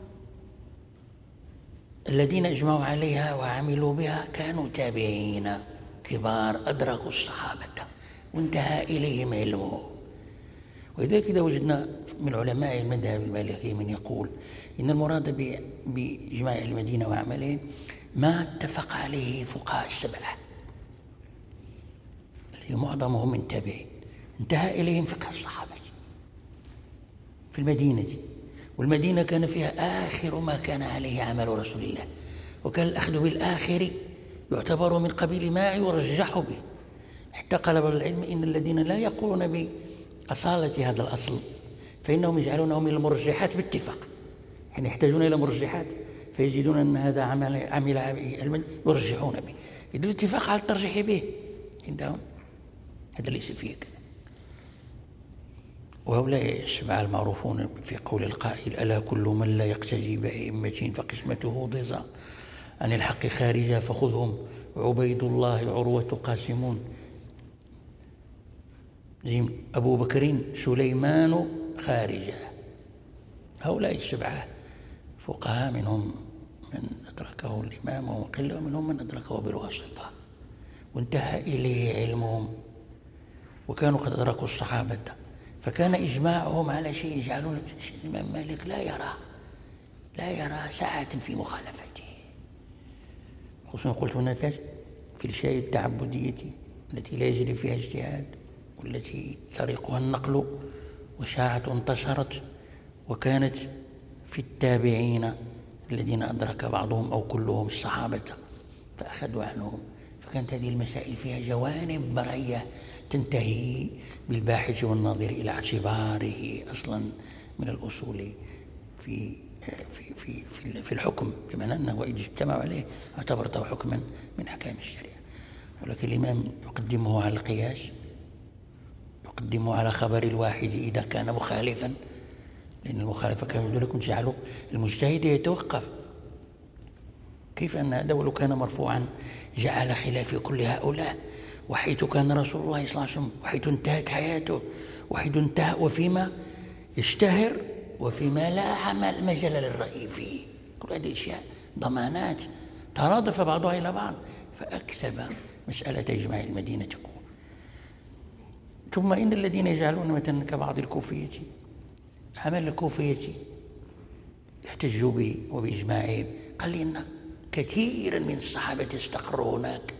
الذين اجمعوا عليها وعملوا بها كانوا تابعين كبار أدركوا الصحابة وانتهى إليهم علمه. ولذلك إذا وجدنا من علماء المذهب المالكي من يقول إن المراد بإجماع المدينة وعملهم ما اتفق عليه فقهاء السبعة الذي معظمهم من تابعين انتهى إليهم فقه الصحابة في المدينة والمدينة كان فيها آخر ما كان عليه عمل رسول الله، وكان الأخذ بالآخر يعتبر من قبيل ما يرجح به، حتى قال بعض العلم إن الذين لا يقولون بأصالة هذا الأصل فإنهم يجعلونه من المرجحات باتفاق، يعني يحتاجون إلى مرجحات فيجدون أن هذا عمل يرجحون به، إذا الاتفاق على الترجيح به عندهم هذا ليس فيه كذا. وهؤلاء السبعة المعروفون في قول القائل: ألا كل من لا يقتدي بأئمة فقسمته ضيزى، عن الحق خارجا فخذهم عبيد الله عروة قاسمون، أبو بكر سليمان خارجا. هؤلاء السبعة فقهاء، منهم من أدركه الإمام وقل، ومنهم من أدركه بالواسطة وانتهى إليه علمهم، وكانوا قد أدركوا الصحابة، فكان إجماعهم على شيء يجعلون الإمام مالك لا يرى ساعة في مخالفته، خصوصا قلت هنا في الشيء التعبدية التي لا يجري فيها اجتهاد، والتي طريقها النقل وشاعت وانتشرت، وكانت في التابعين الذين أدرك بعضهم أو كلهم الصحابة فأخذوا عنهم، فكانت هذه المسائل فيها جوانب مرعية تنتهي بالباحث والناظر إلى اعتباره أصلا من الأصول في في في في, في الحكم، بمعنى أنه إذا اجتمعوا عليه اعتبرته حكما من أحكام الشريعة. ولكن الإمام يقدمه على القياس، يقدمه على خبر الواحد إذا كان مخالفا، لأن المخالفة كما يقول لكم جعلوا المجتهد يتوقف. كيف أن هذا ولو كان مرفوعا جعل خلاف كل هؤلاء، وحيث كان رسول الله صلى الله عليه وسلم، وحيث انتهت حياته، وحيث انتهى، وفيما يشتهر وفيما لا عمل مجال للرأي فيه، كل هذه الأشياء ضمانات ترادف بعضها إلى بعض، فأكسب مسألة إجماع المدينة قوة. ثم إن الذين يجعلون مثلا كبعض الكوفية عمل الكوفية يحتجوا به وبإجماعهم، قال إن كثيرا من الصحابة استقروا هناك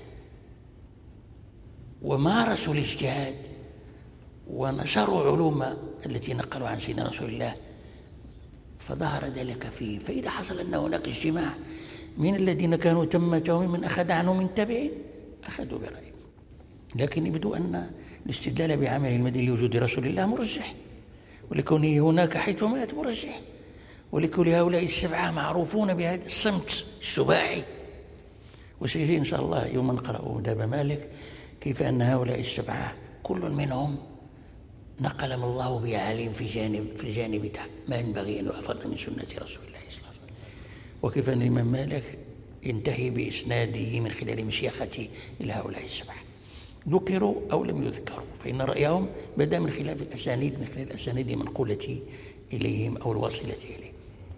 ومارسوا الاجتهاد ونشروا علوم التي نقلوا عن سيدنا رسول الله، فظهر ذلك فيه. فإذا حصل أن هناك اجتماع من الذين كانوا تمة ومن أخذ عنهم من تبعين أخذوا برأيه، لكن يبدو أن الاستدلال بعمل المدين لوجود رسول الله مرجح، ولكونه هناك حيث مات مرجح، ولكل هؤلاء السبعة معروفون بهذا الصمت السباعي. وسيجي إن شاء الله يوم نقرأ داب مالك كيف أن هؤلاء السبعة كل منهم نقلم الله به عليهم في الجانب ما ينبغي أن يحفظ من سنة رسول الله صلى الله عليه وسلم، وكيف أن الإمام مالك ينتهي بإسناده من خلال مشيخته إلى هؤلاء السبعة، ذكروا أو لم يذكروا، فإن رأيهم بدأ من خلاف الأسانيد، من خلال الأسانيد المنقولة إليهم أو الواصلة إليهم.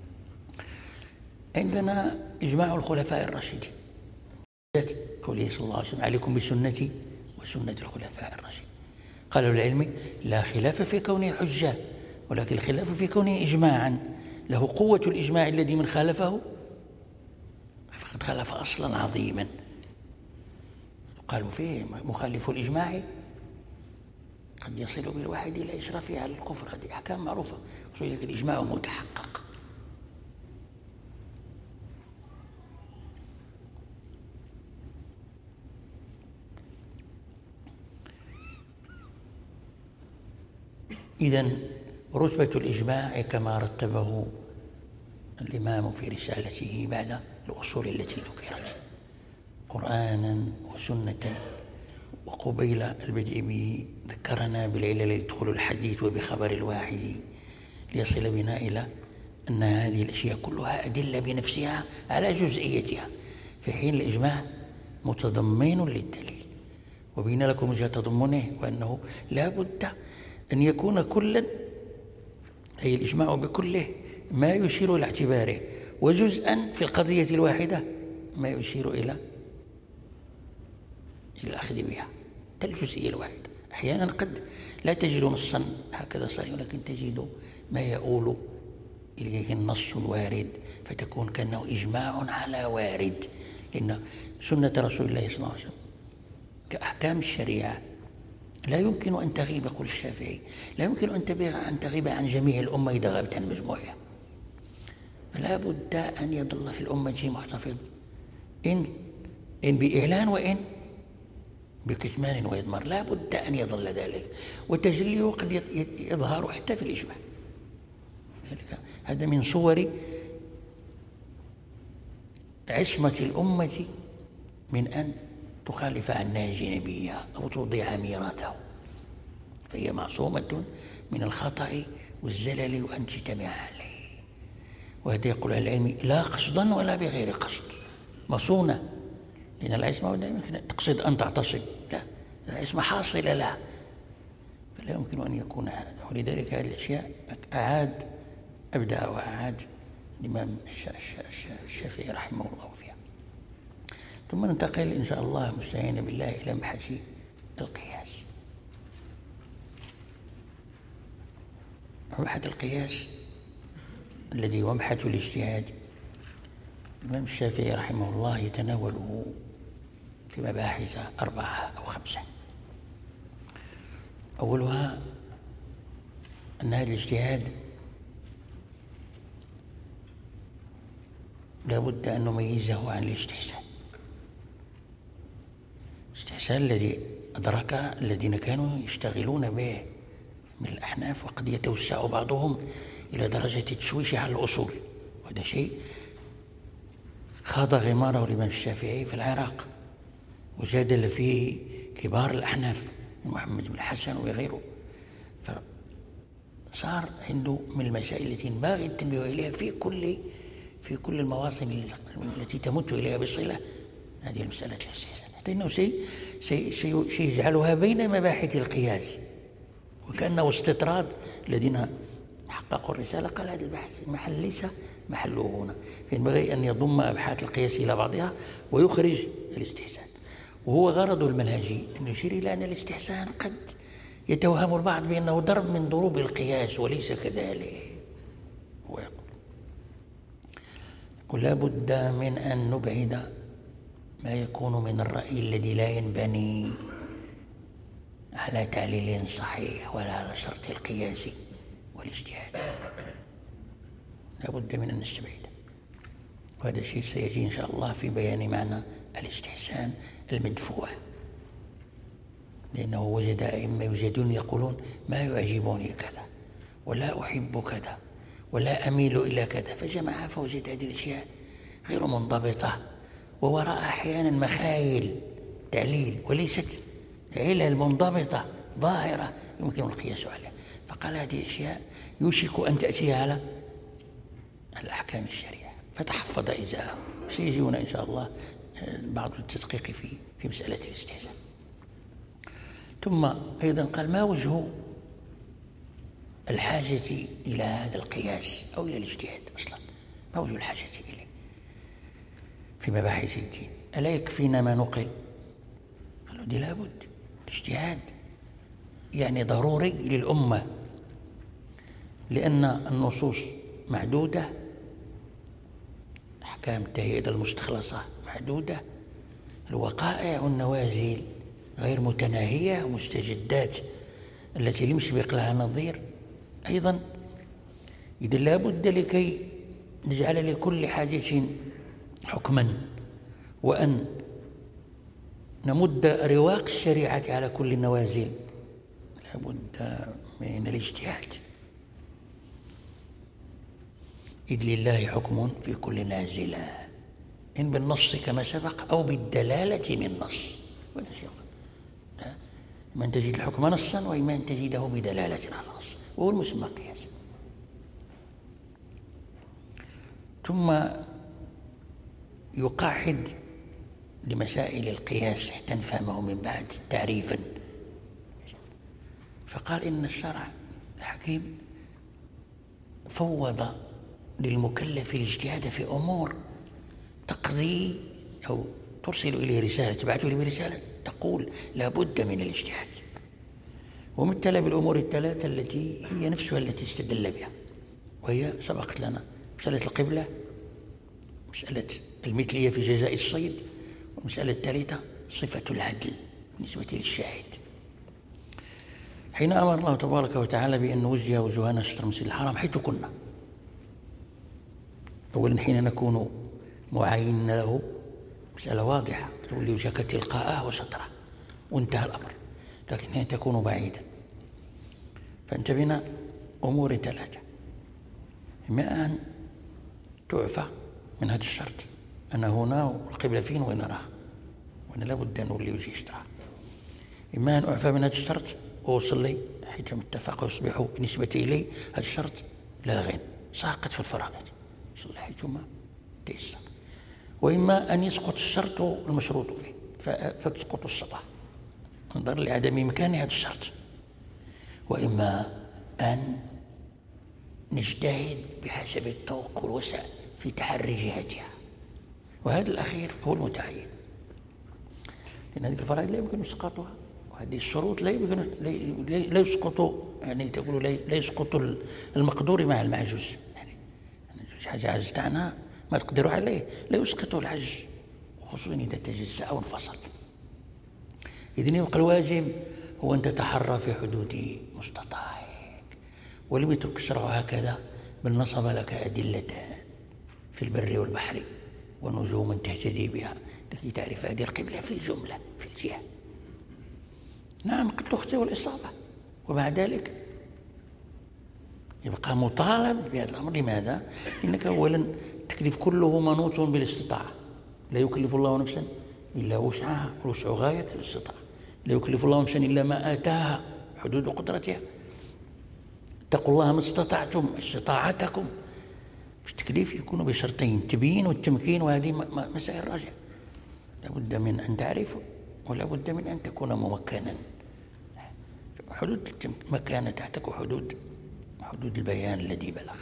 عندنا إجماع الخلفاء الراشدين، قوله صلى الله عليه وسلم: عليكم بسنتي وسنة الخلفاء الراشدين. قال العلم: لا خلاف في كونه حجة، ولكن الخلاف في كونه إجماعا، له قوة الإجماع الذي من خالفه فقد خالف أصلا عظيما. قالوا فيه مخالف الإجماع قد يصل بالواحد إلى إشرافه على الكفر، هذه أحكام معروفة، ولكن الإجماع متحقق. إذن رتبة الإجماع كما رتبه الإمام في رسالته بعد الأصول التي ذكرت قرآنا وسنة، وقبيل البدء به ذكرنا بالعلل التي يدخل الحديث وبخبر الواحد، ليصل بنا إلى أن هذه الأشياء كلها أدلة بنفسها على جزئيتها، في حين الإجماع متضمن للدليل. وبين لكم وجه تضمنه، وأنه لا بد أن يكون كلا، أي الإجماع بكله ما يشير إلى اعتباره، وجزءا في القضية الواحدة ما يشير إلى الأخذ بها، الجزئية الواحدة. أحيانا قد لا تجد نصا هكذا صحيح، ولكن تجد ما يؤول إليه النص الوارد، فتكون كأنه إجماع على وارد، لأن سنة رسول الله صلى الله عليه وسلم كأحكام الشريعة لا يمكن أن تغيب، يقول الشافعي، لا يمكن أن تغيب عن جميع الأمة إذا غابت عن مجموعها. فلا بد أن يظل في الأمة محتفظ، إن بإعلان وإن بكتمان وإضمار، لا بد أن يظل ذلك، وتجليه قد يظهر حتى في الإجماع. هذا من صور عصمة الأمة من أن تخالف عن نهج نبيها أو تضيع ميراثه، فهي معصومة من الخطأ والزلل وأن تجتمع عليه. وهذا يقول أهل العلم لا قصدا ولا بغير قصد، مصونة، لأن العصمة لا يمكن تقصد أن تعتصم، لا، العصمة حاصلة لها، فلا يمكن أن يكون هذا. ولذلك هذه الأشياء أعاد الإمام الشافعي رحمه الله فيها. ثم ننتقل إن شاء الله مستعين بالله إلى مبحث القياس. مبحث القياس الذي هو مبحث الاجتهاد، الإمام الشافعي رحمه الله يتناوله في مباحث 4 أو 5. أولها أن هذا الاجتهاد لا بد أن نميزه عن الاستحسان. الاستحسان الذي أدرك الذين كانوا يشتغلون به من الأحناف، وقد يتوسع بعضهم إلى درجة التشويش على الأصول، وهذا شيء خاض غماره الإمام الشافعي في العراق، وجادل فيه كبار الأحناف محمد بن الحسن وغيره، فصار عنده من المسائل التي ينبغي التنبيه إليها في كل المواطن التي تمت إليها بصلة هذه المسألة الاستحسان، حتى إنه سيجعلها بين مباحث القياس، وكأنه استطراد. الذين حققوا الرسالة قال هذا البحث محل ليس محله هنا، فينبغي أن يضم أبحاث القياس إلى بعضها ويخرج الاستحسان. وهو غرض المنهجي أن يشير إلى أن الاستحسان قد يتوهم البعض بأنه ضرب من ضروب القياس، وليس كذلك. هو يقول لا بد من أن نبعد ما يكون من الرأي الذي لا ينبني على تعليل صحيح ولا على شرط القياس والاجتهاد، لا بد من أن نستبعده. وهذا الشيء سيجي إن شاء الله في بيان معنى الاستحسان المدفوع، لأنه وجد أئمة يوجدون يقولون ما يعجبني كذا، ولا أحب كذا، ولا أميل إلى كذا، فجمعها فوجد هذه الأشياء غير منضبطة، ووراء أحيانا مخايل تعليل وليست علل منضبطة ظاهرة يمكن القياس عليها. فقال هذه أشياء يوشك أن تأتي على الأحكام الشريعة، فتحفظ إزاءه. سيجينا إن شاء الله بعض التدقيق في مسألة الاستحسان. ثم أيضا قال ما وجه الحاجة إلى هذا القياس أو إلى الاجتهاد أصلا، ما وجه الحاجة إليه في مباحث الدين؟ ألا يكفينا ما نقل؟ قالوا دي لابد، الاجتهاد يعني ضروري للأمة، لأن النصوص محدودة، أحكام التهيئة المستخلصة محدودة، الوقائع والنوازل غير متناهية، ومستجدات التي لم يسبق لها نظير أيضا. إذا لا بد لكي نجعل لكل حاجة حكما، وأن نمد رواق الشريعة على كل النوازل، لا بد من الاجتهاد. إذ لله حكم في كل نازلة، إن بالنص كما سبق أو بالدلالة من نص. وهذا شيء من تجد الحكم نصا، وإما أن تجده بدلالة على نص، وهو المسمى قياسا. ثم يقاعد لمسائل القياس حتى نفهمه من بعد تعريفا، فقال إن الشرع الحكيم فوض للمكلف الاجتهاد في أمور تقضي أو ترسل إليه رسالة، تبعث إليه برسالة تقول لا بد من الاجتهاد، ومثل بالأمور الثلاثة التي هي نفسها التي استدل بها، وهي سبقت لنا مسألة القبلة، مسألة المثلية في جزاء الصيد، والمسألة الثالثة صفة العدل بالنسبة للشاهد. حين أمر الله تبارك وتعالى بأن نوجه وجوهنا شطر المسجد الحرام حيث كنا، أولا حين نكون معين له مسألة واضحة، تقول لي وجهك تلقاءه وسطره وانتهى الأمر. لكن حين تكون بعيدا فأنت بنا أمور ثلاثة: إما أن تعفى من هذا الشرط، أنا هنا والقبلة فين وين أراها، وأنا لابد أن أولي وجهي يشترى. إما أن أعفى من هذا الشرط وأصلي حيث اتفق يصبح بالنسبة إلي هذا الشرط لاغٍ ساقط في الفرائض، صلي حيث ما تيسر. وإما أن يسقط الشرط المشروط فيه فتسقط الصلاة نظرا لعدم إمكان هذا الشرط. وإما أن نجتهد بحسب الطرق والوسائل في تحري جهتها، وهذا الأخير هو المتعين، لأن هذه الفرائض لا يمكن إسقاطها، وهذه الشروط لا يسقط، يعني تقول لا يسقط المقدور مع المعجوز، يعني حاجة عجزت عنها ما تقدروا عليه لا يسقط العجز، وخصوصا إذا تجزأ أو انفصل. إذن يبقى الواجب هو أن تتحرى في حدود مستطاعك، ولم يترك الشرع هكذا، بل نصب لك أدلة في البر والبحر ونجوم تهتدي بها لكي تعرف هذه القبلة في الجملة في الجهة. نعم قد تخطئ الإصابة، ومع ذلك يبقى مطالب بهذا الأمر. لماذا؟ إنك أولا التكليف كله منوط بالاستطاعة، لا يكلف الله نفسا إلا وسعها، وسع غاية الاستطاعة، لا يكلف الله نفسا إلا ما آتاها حدود قدرتها، اتقوا الله ما استطعتم استطاعتكم. في التكليف يكون بشرطين: التبيين والتمكين، وهذه مسائل راجعة لا بد من أن تعرف ولا بد من أن تكون ممكنا. حدود المكانة تحتك حدود البيان الذي بلغ.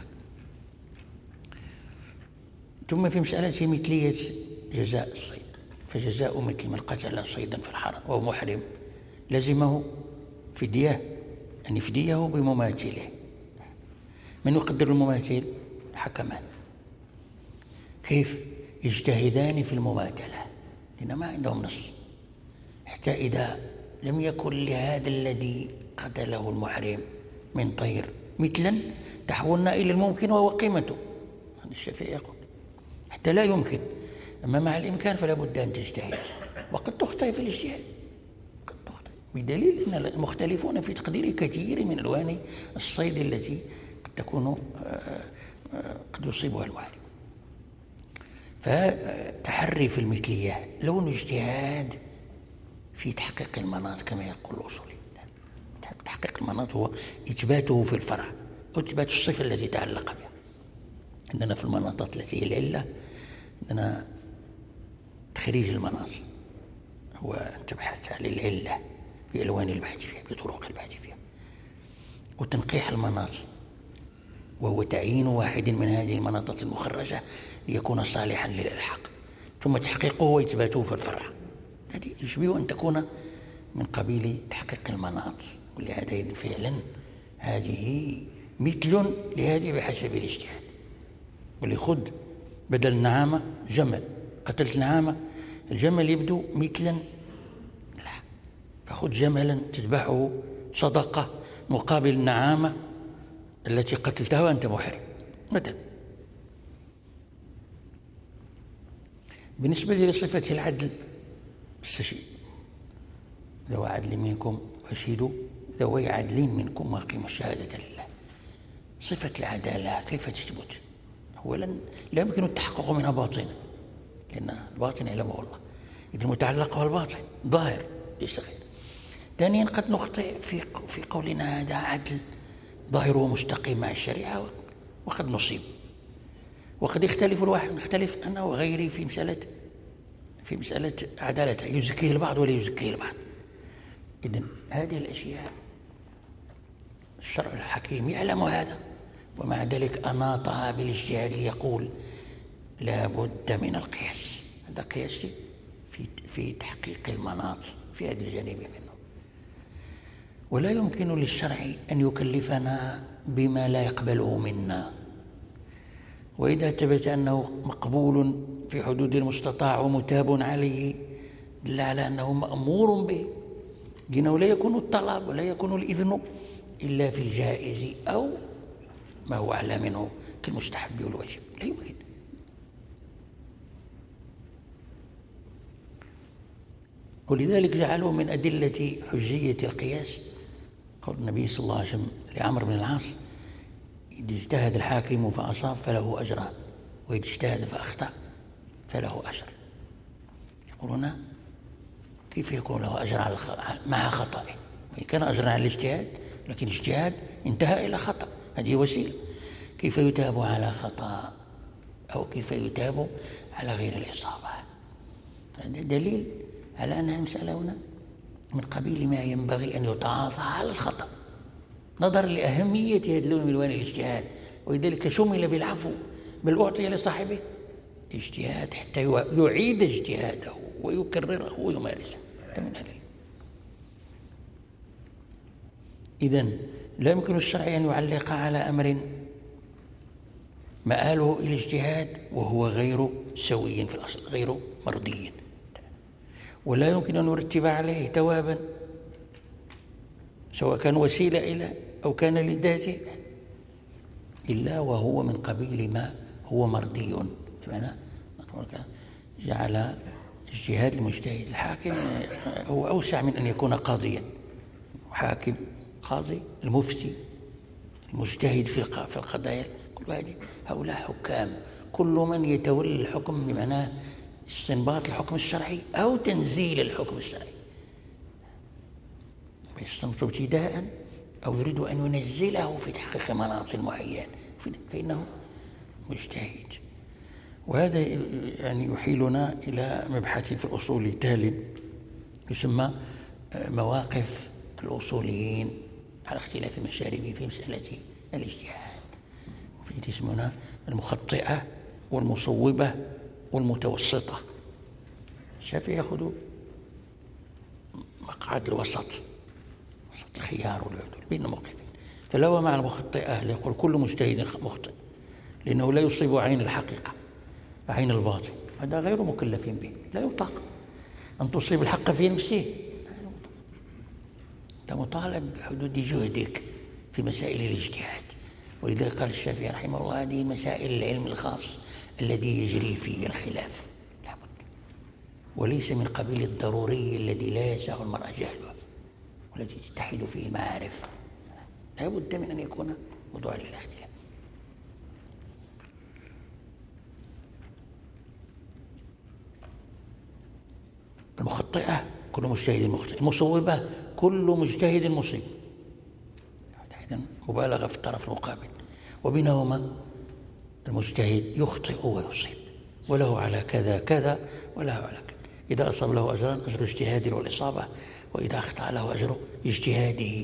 ثم في مسألة مثلية جزاء الصيد، فجزاء مثل من قتل صيدا في الحرم وهو محرم لزمه فدية، أن يفديه بمماثله. من يقدر المماثل؟ حكمان. كيف؟ يجتهدان في المماثلة، لأن ما عندهم نص، حتى إذا لم يكن لهذا الذي قتله المحرم من طير مثلا تحولنا إلى الممكن وهو قيمته. هذا الشافعي يقول حتى لا يمكن، أما مع الإمكان فلا بد أن تجتهد، وقد تخطئ في الاجتهاد، قد تخطئ، بدليل أن المختلفون في تقدير كثير من ألوان الصيد التي قد تكون قد يصيبها المحرم. فتحري في المثلية لون اجتهاد في تحقيق المناط كما يقول الأصولي. تحقيق المناط هو إثباته في الفرع، إثبات الصفة التي تعلق بها. عندنا في المناطات التي هي العلة عندنا تخريج المناط، هو أن تبحث عن العلة بألوان البحث فيها، بطرق البحث فيها. وتنقيح المناط وهو تعيين واحد من هذه المناطات المخرجة ليكون صالحا للإلحاق، ثم تحقيقه وإثباته في الفرع. هذه يشبه أن تكون من قبيل تحقيق المناط. ولهذا فعلا هذه مثل لهذه بحسب الاجتهاد. واللي خذ بدل النعامة جمل، قتلت نعامة، الجمل يبدو مثلا، لا، فخذ جملا تذبحه صدقة مقابل النعامة التي قتلتها وأنت محرم مثلا. بالنسبة لصفة العدل استشهد ذوي عدل منكم واشهدوا ذوي عدل منكم واقيموا الشهادة لله. صفة العدالة كيف تثبت؟ أولا لا يمكن التحقق منها باطنا، لأن الباطن يعلمه الله، إذا المتعلق هو الباطن ظاهر ليس غير. ثانيا قد نخطئ في قولنا هذا عدل ظاهره مستقيم مع الشريعة، وقد نصيب، وقد يختلف الواحد، نختلف أنا وغيري في مسألة عدالته، يزكيه البعض ولا يزكيه البعض. إذن هذه الأشياء الشرع الحكيم يعلم هذا، ومع ذلك أناطها بالاجتهاد ليقول لا بد من القياس. هذا قياس في تحقيق المناط في هذا الجانب منه. ولا يمكن للشرع أن يكلفنا بما لا يقبله منا، وإذا ثبت أنه مقبول في حدود المستطاع ومتاب عليه دل على أنه مأمور به، لأنه لا يكون الطلب ولا يكون الإذن إلا في الجائز أو ما هو أعلى منه كالمستحب والواجب. لا يمكن ولذلك جعلوا من أدلة حجية القياس قول النبي صلى الله عليه وسلم لعمرو بن العاص: إذا اجتهد الحاكم فأصاب فله أجران، وإذا اجتهد فأخطأ فله أجر. يقولون كيف يكون له أجر مع خطأه؟ وإن كان أجرا على الاجتهاد، لكن الاجتهاد انتهى إلى خطأ، هذه وسيلة. كيف يتاب على خطأ أو كيف يتاب على غير الإصابة؟ هذا دليل على أنها المسألة هنا من قبيل ما ينبغي أن يتعاطى على الخطأ نظرا لأهمية هذا اللون من ألوان الاجتهاد، ولذلك شمل بالعفو، بل أعطي لصاحبه اجتهاد حتى يعيد اجتهاده ويكرره ويمارسه. إذن لا يمكن الشرع أن يعلق على أمر مآله إلى الاجتهاد وهو غير سوي في الأصل، غير مرضي، ولا يمكن أن يرتب عليه ثوابا سواء كان وسيلة إلى أو كان لذاته إلا وهو من قبيل ما هو مرضي. بمعنى جعل اجتهاد المجتهد الحاكم هو أوسع من أن يكون قاضيا. حاكم، قاضي، المفتي، المجتهد في القضايا، كل هذه هؤلاء حكام. كل من يتولى الحكم بمعنى استنباط الحكم الشرعي أو تنزيل الحكم الشرعي، يستنبط ابتداء أو يريد أن ينزله في تحقيق مناط معين فإنه مجتهد. وهذا يعني يحيلنا إلى مبحث في الأصول تالي يسمى مواقف الأصوليين على اختلاف المشارب في مسألة الاجتهاد، وفي اسمنا المخطئة والمصوبة والمتوسطة. الشافعي يأخذ مقعد الوسط، وسط الخيار والعدول بين الموقفين. فلو مع المخطئة يقول كل مجتهد مخطئ لأنه لا يصيب عين الحقيقة، عين الباطل، هذا غير مكلف به، لا يطاق أن تصيب الحق في نفسه. أنت مطالب بحدود جهدك في مسائل الاجتهاد. ولذلك قال الشافعي رحمه الله: هذه مسائل العلم الخاص الذي يجري فيه الخلاف لابد، وليس من قبيل الضروري الذي لا يسع المرء جهله والذي تتحد فيه المعارف. لابد من أن يكون موضوعا للاختلاف. المخطئة كل مجتهد مخطئ، المصوبة كل مجتهد مصيب، إذن مبالغة في الطرف المقابل. وبينهما المجتهد يخطئ ويصيب، وله على كذا كذا وله على كذا. إذا أصاب له أجران: أجر اجتهاده والإصابة، وإذا أخطأ له أجر اجتهاده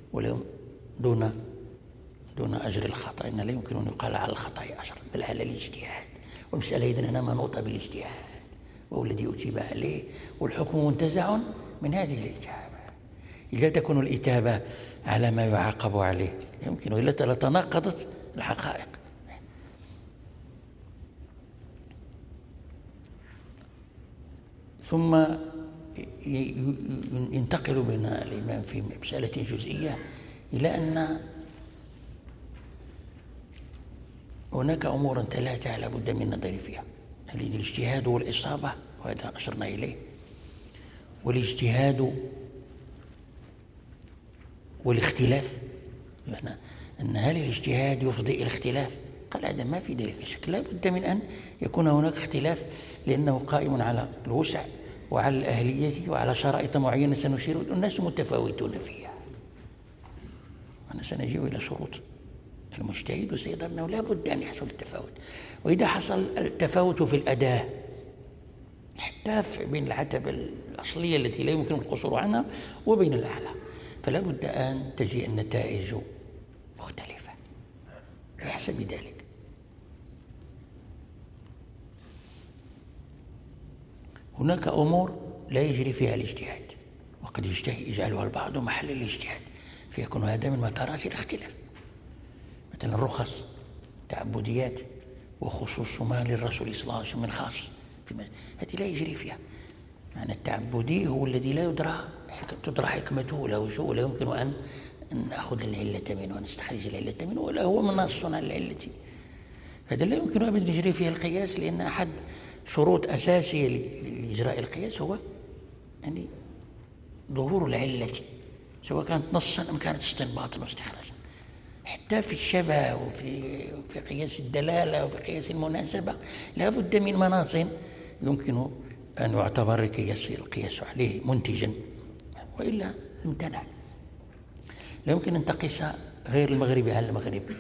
دون أجر الخطأ. إن لا يمكن أن يقال على الخطأ أجر بل على الاجتهاد. والمسألة إذن هنا منوطة بالاجتهاد وهو الذي أتيب عليه، والحكم منتزع من هذه الإتابة. إذا تكون الإتابة على ما يعاقب عليه يمكن، وإلا لتناقضت الحقائق. ثم ينتقل بنا الإمام في مسألة جزئية إلى أن هناك أمور ثلاثة لا بد من النظر فيها: الاجتهاد والإصابة، وهذا أشرنا إليه، والاجتهاد والاختلاف، بمعنى أن هل الاجتهاد يفضي إلى الاختلاف؟ قال هذا ما في ذلك شك، لا بد من أن يكون هناك اختلاف، لأنه قائم على الوسع وعلى الأهلية وعلى شرائط معينة سنشير، الناس متفاوتون فيها. أنا سنجيب إلى شروط المجتهد وسيرى أنه لا بد أن يحصل التفاوت. وإذا حصل التفاوت في الأداة حتى بين العتبة الأصلية التي لا يمكن القصور عنها وبين الأعلى، فلا بد أن تجيء النتائج مختلفة بحسب ذلك. هناك أمور لا يجري فيها الاجتهاد، وقد يجعلها البعض محل الاجتهاد، فيكون هذا من مطارات الاختلاف. مثلا الرخص، تعبديات، وخصوص ما للرسول صلى الله عليه وسلم الخاص هذه لا يجري فيها. معنى التعبدي هو الذي لا تدرى حكمته، له وجه، ولا يمكن أن نأخذ العلة منه ونستخرج العلة منه، ولا هو منص على العلة. هذا لا يمكن أن يجري فيه القياس، لأن أحد شروط أساسية لإجراء القياس هو يعني ظهور العلة سواء كانت نصا أم كانت استنباطا واستخراجا، حتى في الشبه وفي قياس الدلالة وفي قياس المناسبة لا بد من مناص يمكن أن يعتبر القياس عليه منتجا، وإلا امتنع. لا يمكن أن تقيس غير المغربي على المغربي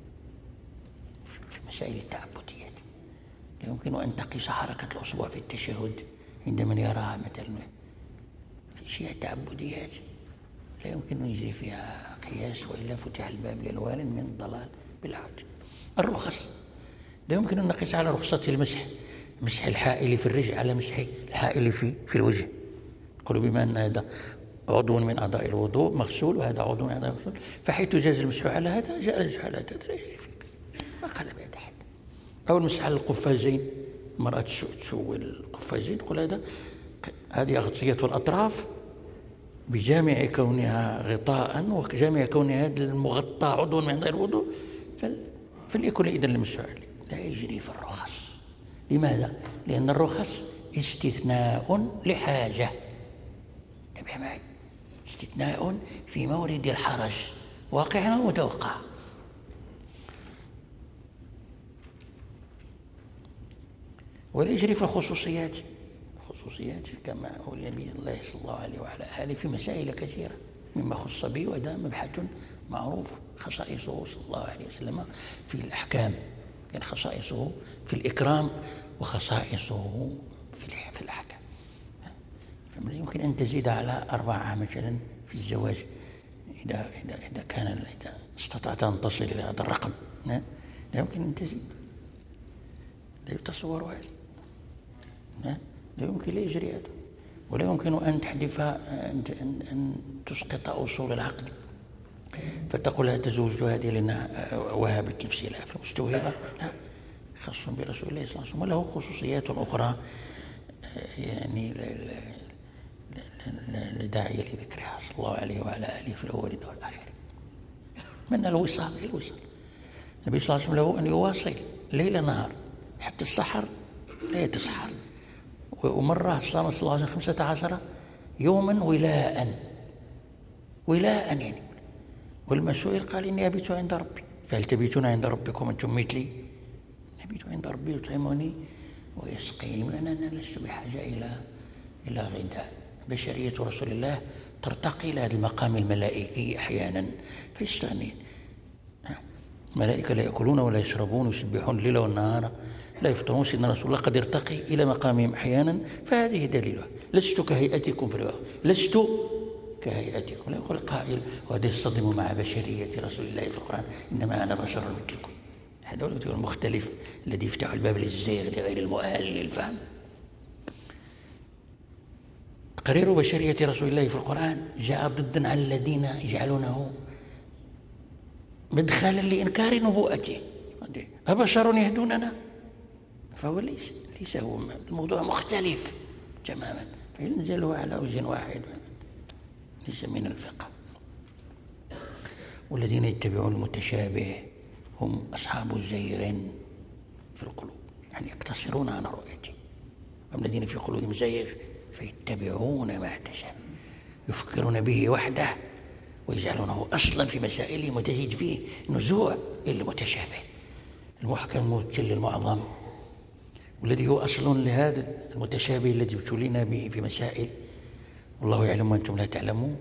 في مسائل التعبديات، لا يمكن أن تقيس حركة الأصبع في التشهد عند من يراها مثلا في أشياء تعبديات لا يمكن أن يجري فيها قياس، وإلا فتح الباب لألوان من الضلال بلا حجة. الرخص لا يمكن أن نقيس على رخصة المسح، مسح الحائل في الرجل على مسح الحائل في الوجه، نقول بما أن هذا عضو من أعضاء الوضوء مغسول وهذا عضو من أعضاء المغسول، فحيث جاز المسح على هذا جاء المسح على هذا، لا يجري فيه ما قال بهذا حد. أو المسح على القفازين، المرأة تسوي القفازين تقول هذه أغطية الأطراف بجامع كونها غطاء وجامع كونها هذا المغطى عضو من أعضاء الوضوء فليكن إذن المسح عليه، لا يجري في الرخص. لماذا؟ لأن الرخص استثناء لحاجة، انتبه معي، استثناء في مورد الحرج واقع ومتوقع. ولا يجري في الخصوصيات كما هو النبي الله صلى الله عليه وعلى آله في مسائل كثيرة مما خص به، وهذا مبحث معروف، خصائصه صلى الله عليه وسلم في الأحكام، كان خصائصه في الإكرام وخصائصه في الأحكام. فلا يمكن أن تزيد على 4 مثلا في الزواج إذا استطعت أن تصل إلى هذا الرقم، لا يمكن أن تزيد، لا يتصور هذا، لا يمكن، لا يجري هذا. ولا يمكن أن تحدث أن تسقط أصول العقد فتقول تزوج هذه لأنها وهبت نفسي لها في المستوهبة، لا، خاص برسول الله صلى الله عليه وسلم، وله خصوصيات أخرى يعني لا داعي لذكرها صلى الله عليه وعلى آله في الأولين والآخرين. من الوصال، النبي صلى الله عليه وسلم له أن يواصل ليل نهار حتى السحر لا يتسحر، ومرة صام صلى الله عليه وسلم 15 يوما ولاء يعني. ولما سئل قال إني أبيت عند ربي، فهل تبيتون عند ربكم أنتم مثلي؟ أبيت عند ربي يطعمني ويسقيني، وأنا لست بحاجة إلى غذاء. بشرية رسول الله ترتقي إلى هذا المقام الملائكي أحيانا فيستغنين. الملائكة لا يأكلون ولا يشربون ويسبحون الليل والنهار لا يفطرون، سيدنا رسول الله قد يرتقي إلى مقامهم أحيانا، فهذه دليله. لست كهيئتكم في الوقت، لست كهيئتكم. لا يقول قائل وهذا يصطدم مع بشرية رسول الله في القرآن، إنما أنا بشر مثلكم. هذا هو المختلف الذي يفتح الباب للزيغ لغير المؤهل للفهم. تقرير بشرية رسول الله في القرآن جاء ضدا على الذين يجعلونه مدخلا لإنكار نبوءته. أبشر يهدوننا؟ فهو ليس هو الموضوع مختلف تماما، فينزله على وجه واحد، ليس من الفقه. والذين يتبعون المتشابه هم أصحاب زيغ في القلوب، يعني يقتصرون على رؤيته. أما الذين في قلوبهم زيغ فيتبعون ما تشابه، يفكرون به وحده ويجعلونه أصلا في مسائلهم، وتجد فيه نزوع إلى المتشابه، المحكم الممثل للمعظم، والذي هو أصل لهذا المتشابه الذي ابتلينا به في مسائل والله يعلم وأنتم لا تعلمون.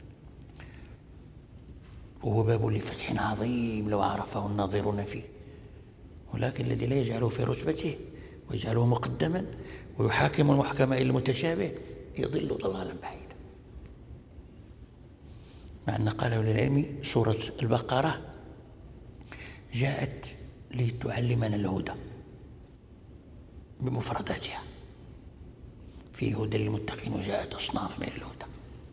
وهو باب لفتح عظيم لو عرفه الناظرون فيه، ولكن الذي لا يجعله في رتبته ويجعله مقدما ويحاكم المحكم إلى المتشابه يضل ضلالا بعيدا. مع أن قال أهل العلم سورة البقرة جاءت لتعلمنا الهدى بمفرداتها، في هدى للمتقين وجاءت أصناف من الهدى،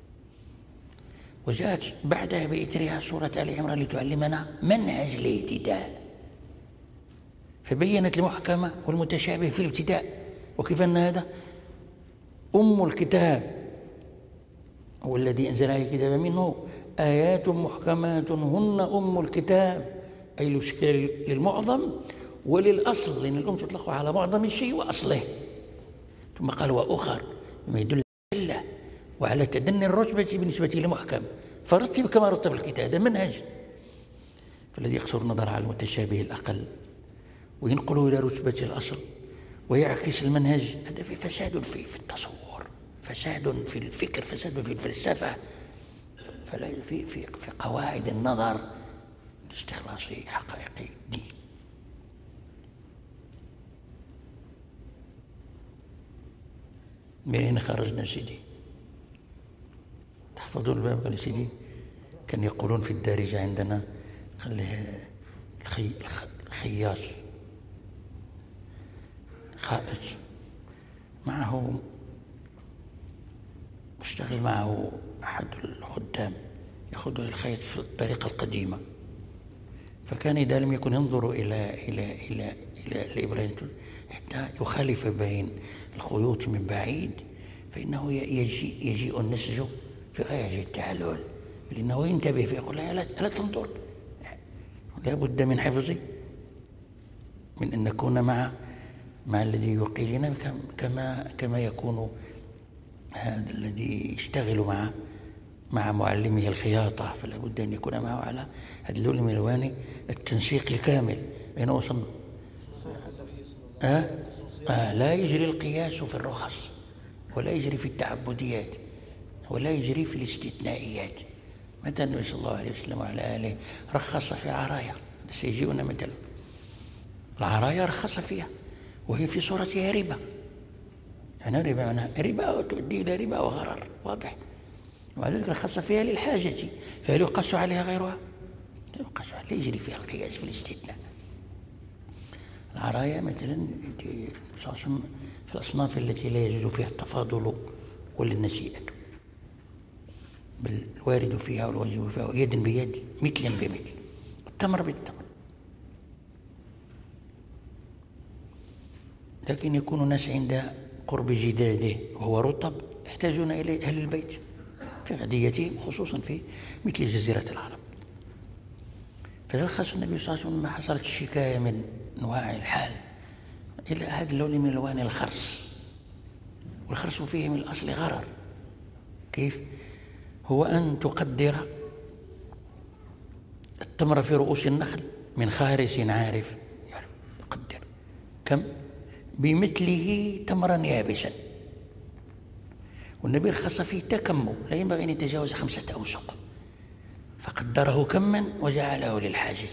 وجاءت بعدها بإثرها سورة آل عمران لتعلمنا منهج الاهتداء، فبينت المحكمة والمتشابه في الابتداء، وكيف أن هذا أم الكتاب هو الذي أنزل عليه الكتاب منه آيات محكمات هن أم الكتاب، أي يشكل للمعظم وللأصل، لأن الأم تطلق على معظم الشيء وأصله. ثم قال وأخر، بما يدل على وعلى تدني الرتبة بالنسبة للمحكم، فرتب كما رتب الكتاب. هذا منهج. فالذي يقصر النظر على المتشابه الأقل وينقله إلى رتبة الأصل ويعكس المنهج، هذا في فساد في التصور، فساد في الفكر، فساد في الفلسفة، في قواعد النظر لاستخلاص حقائق الدين. من أين خرجنا سيدي؟ تحفظون الباب؟ قال سيدي كان يقولون في الدارجة عندنا، قال الخياط خائط معه مشتغل معه أحد الخدام يأخذ الخيط في الطريقة القديمة، فكان إذا لم يكن ينظر إلى الإبرة حتى يخالف بين الخيوط من بعيد، فإنه يجيء النسج في غاية التعلل، لأنه ينتبه فيقول لا تنظر. لا بد من حفظ، من أن نكون مع الذي يقيلنا كما يكون هذا الذي يشتغل مع معلمه الخياطة، فلا بد أن يكون معه على هذا اللون من ألوان التنسيق الكامل. أين وصلنا؟ لا يجري القياس في الرخص، ولا يجري في التعبديات، ولا يجري في الاستثنائيات. مثلا النبي صلى الله عليه وسلم وعلى آله رخص في العرايا، سيجيئنا مثلا العرايا رخص فيها وهي في صورتها ربا، يعني ربا معناها ربا تؤدي إلى ربا وغرر واضح، وعلى ذلك رخص فيها للحاجة، فهل يقاس عليها غيرها؟ لا يقاس عليها، لا يجري فيها القياس في الاستثناء. العرايا مثلا في الأصناف التي لا يجوز فيها التفاضل ولا النسيئة، بل الوارد فيها والواجب فيها يد بيد مثلا بمثل، التمر بالتمر. لكن يكون الناس عند قرب جداده وهو رطب يحتاجون إليه أهل البيت في غديتهم، خصوصا في مثل جزيرة العرب. فرخص النبي صلى الله عليه وسلم لما حصلت الشكاية من أنواع الحال إلى هذا اللون من ألوان الخرس، والخرس فيه من الأصل غرر. كيف؟ هو أن تقدر التمر في رؤوس النخل من خارس عارف، يقدر كم بمثله تمرا يابسا، والنبي رخص فيه تكمل، لا ينبغي أن يتجاوز 5 أوسق، فقدره كما وجعله للحاجة.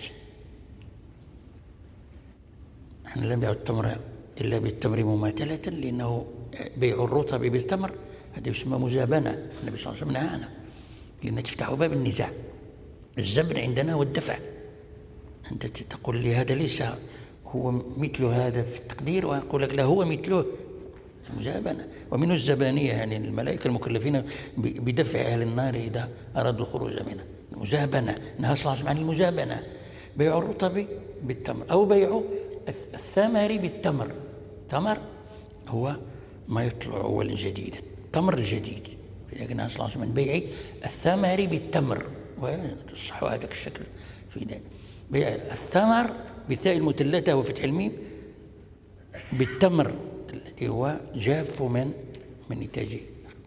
نحن لا نبيع التمر إلا بالتمر مماثلة، لأنه بيع الرطب بالتمر هذا يسمى مزابنة، النبي صلى الله عليه وسلم نهانا، لأن تفتح باب النزاع. الزبن عندنا هو الدفع، أنت تقول لي هذا ليس هو مثل هذا في التقدير، وأقول لك لا هو مثله، المزابنة. ومن الزبانية يعني الملائكة المكلفين بدفع أهل النار إذا أرادوا الخروج منها، المزابنة. نهى صلى الله عليه وسلم عن المزابنة، بيع الرطب بالتمر أو بيع الثمر بالتمر. تمر هو ما يطلع أولا جديدا، تمر الجديد، لكن نهى صلى الله عليه وسلم عن بيع الثمر بالتمر، وتصحوا هذاك الشكل في ذلك. بيع الثمر بالثاء المثلثة وفتح الميم بالتمر الذي هو جاف من نتاج،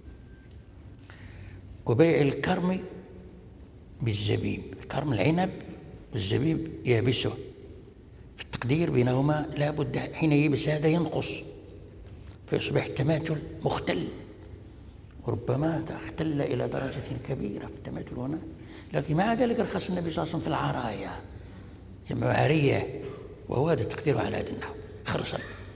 وبيع الكرم بالزبيب، الكرم العنب والزبيب يابسه، في التقدير بينهما لا بد حين يبس هذا ينقص فيصبح التماثل مختل، وربما اختل إلى درجة كبيرة في التماثل هنا. لكن مع ذلك رخص النبي صلى الله عليه وسلم في العرايا، جمع عرية، وهو هذا التقدير على هذا النحو خرصا،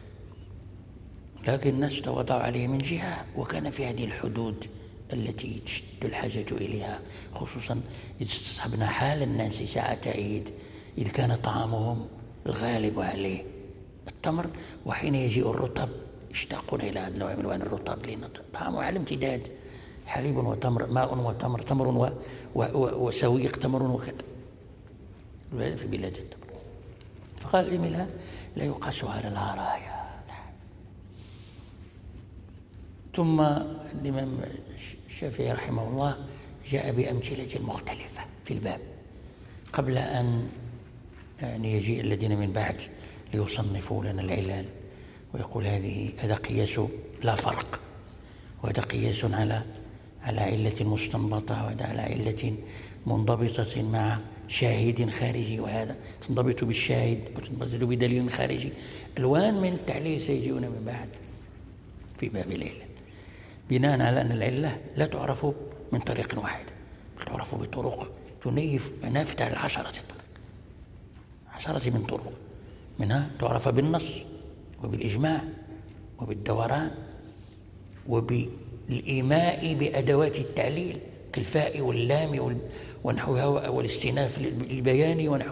لكن الناس تواضعوا عليه من جهة، وكان في هذه الحدود التي تشد الحاجة إليها، خصوصا إذا استصحبنا حال الناس ساعة عيد، إذ كان طعامهم الغالب عليه التمر، وحين يجيء الرطب يشتاقون إلى هذا النوع من ألوان الرطب، لأن طعامه على امتداد، حليب وتمر، ماء وتمر، تمر وسويق تمر وكذا في بلاد التمر. فقال الإمام لا يقاس على العرايا. ثم الإمام الشافعي رحمه الله جاء بأمثلة مختلفة في الباب قبل أن يعني يجيء الذين من بعد ليصنفوا لنا العلال، ويقول هذا قياس لا فرق، وهذا قياس على علة مستنبطة وهذا على علة منضبطة مع شاهد خارجي، وهذا تنضبط بالشاهد وتنضبط بدليل خارجي. ألوان من التعليل سيجيون من بعد في باب العلة، بناء على أن العلة لا تعرف من طريق واحد، بل تعرف بطرق تنيف منافذ العشرة طرق، عشرة من طرق، منها تعرف بالنص وبالإجماع وبالدوران وبالإيماء بأدوات التعليل كالفاء واللام ونحوها والاستئناف البياني ونحو.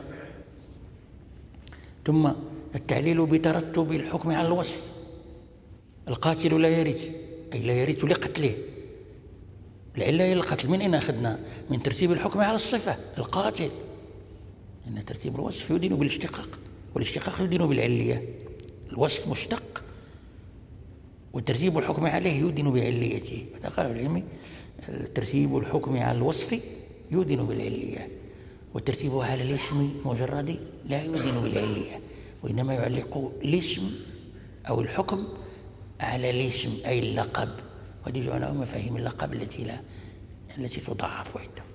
ثم التعليل بترتب الحكم على الوصف. القاتل لا يرث، أي لا يرث لقتله. العلة هي القتل. من أين أخذنا؟ من ترتيب الحكم على الصفة القاتل، إن ترتيب الوصف يدين بالاشتقاق، والاشتقاق يدين بالعلية. الوصف مشتق وترتيب الحكم عليه يدين بعليته. هذا قال العلمي ترتيب الحكم على الوصف يدين بالعلية، وترتيبه على الاسم مجرد لا يدين بالعلية، وإنما يعلق الاسم أو الحكم على الاسم أي اللقب. وهذه جعلنا مفاهيم اللقب التي تضعف عنده.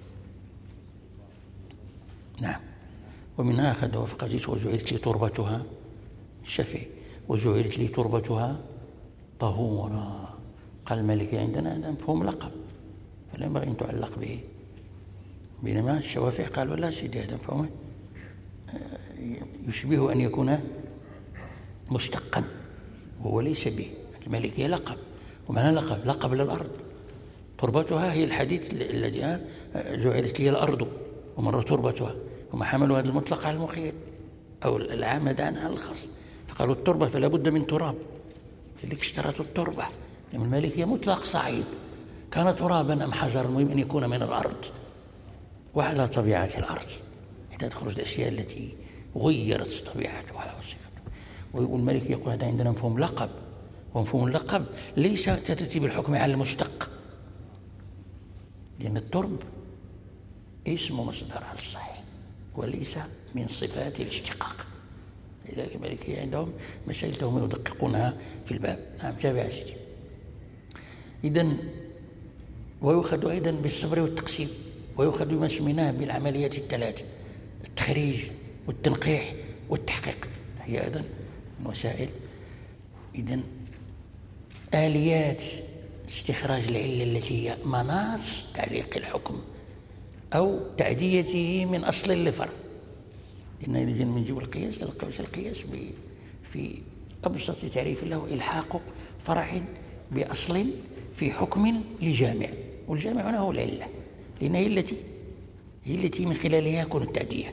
نعم. ومنها أخذ وفقدت وجعلت لي تربتها الشافعي، وجعلت لي تربتها طهورا. قال المالكي عندنا هذا مفهوم لقب فلا ينبغي أن تعلق به، بينما الشوافع قالوا لا سيدي هذا مفهوم يشبه أن يكون مشتقا وهو ليس به. المالكية لقب، ومعنى لقب للأرض. تربتها هي الحديث الذي جعلت لي الأرض ومر تربتها، وما حملوا هذا المطلق على المقيد أو العام عنها على الخاص، فقالوا التربة فلا بد من تراب، لذلك اشترطوا التربة. لأن المالكية مطلق صعيد، كان ترابا أم حجرا، المهم أن يكون من الأرض وعلى طبيعة الأرض حتى تخرج الأشياء التي غيرت طبيعتها وصفتها. والمالكي يقول هذا عندنا مفهوم لقب، ومفهوم اللقب ليس ترتيب الحكم على المشتق، لأن الترب اسم مصدر على الصحيح وليس من صفات الاشتقاق. لذلك المالكية عندهم مسائلهم يدققونها في الباب. نعم تابع سيدي. إذن ويؤخذ أيضا بالصبر والتقسيم، ويؤخذ بما سميناه بالعمليات الثلاث: التخريج والتنقيح والتحقيق، هي أيضا من وسائل. إذن آليات استخراج العلة التي هي مناط تعليق الحكم أو تعديته من أصل لفرع. لأن نجيب القياس القياس في أبسط تعريف له إلحاق فرع بأصل في حكم لجامع، والجامع هنا هو العلة، لأن هي التي من خلالها يكون التعدية.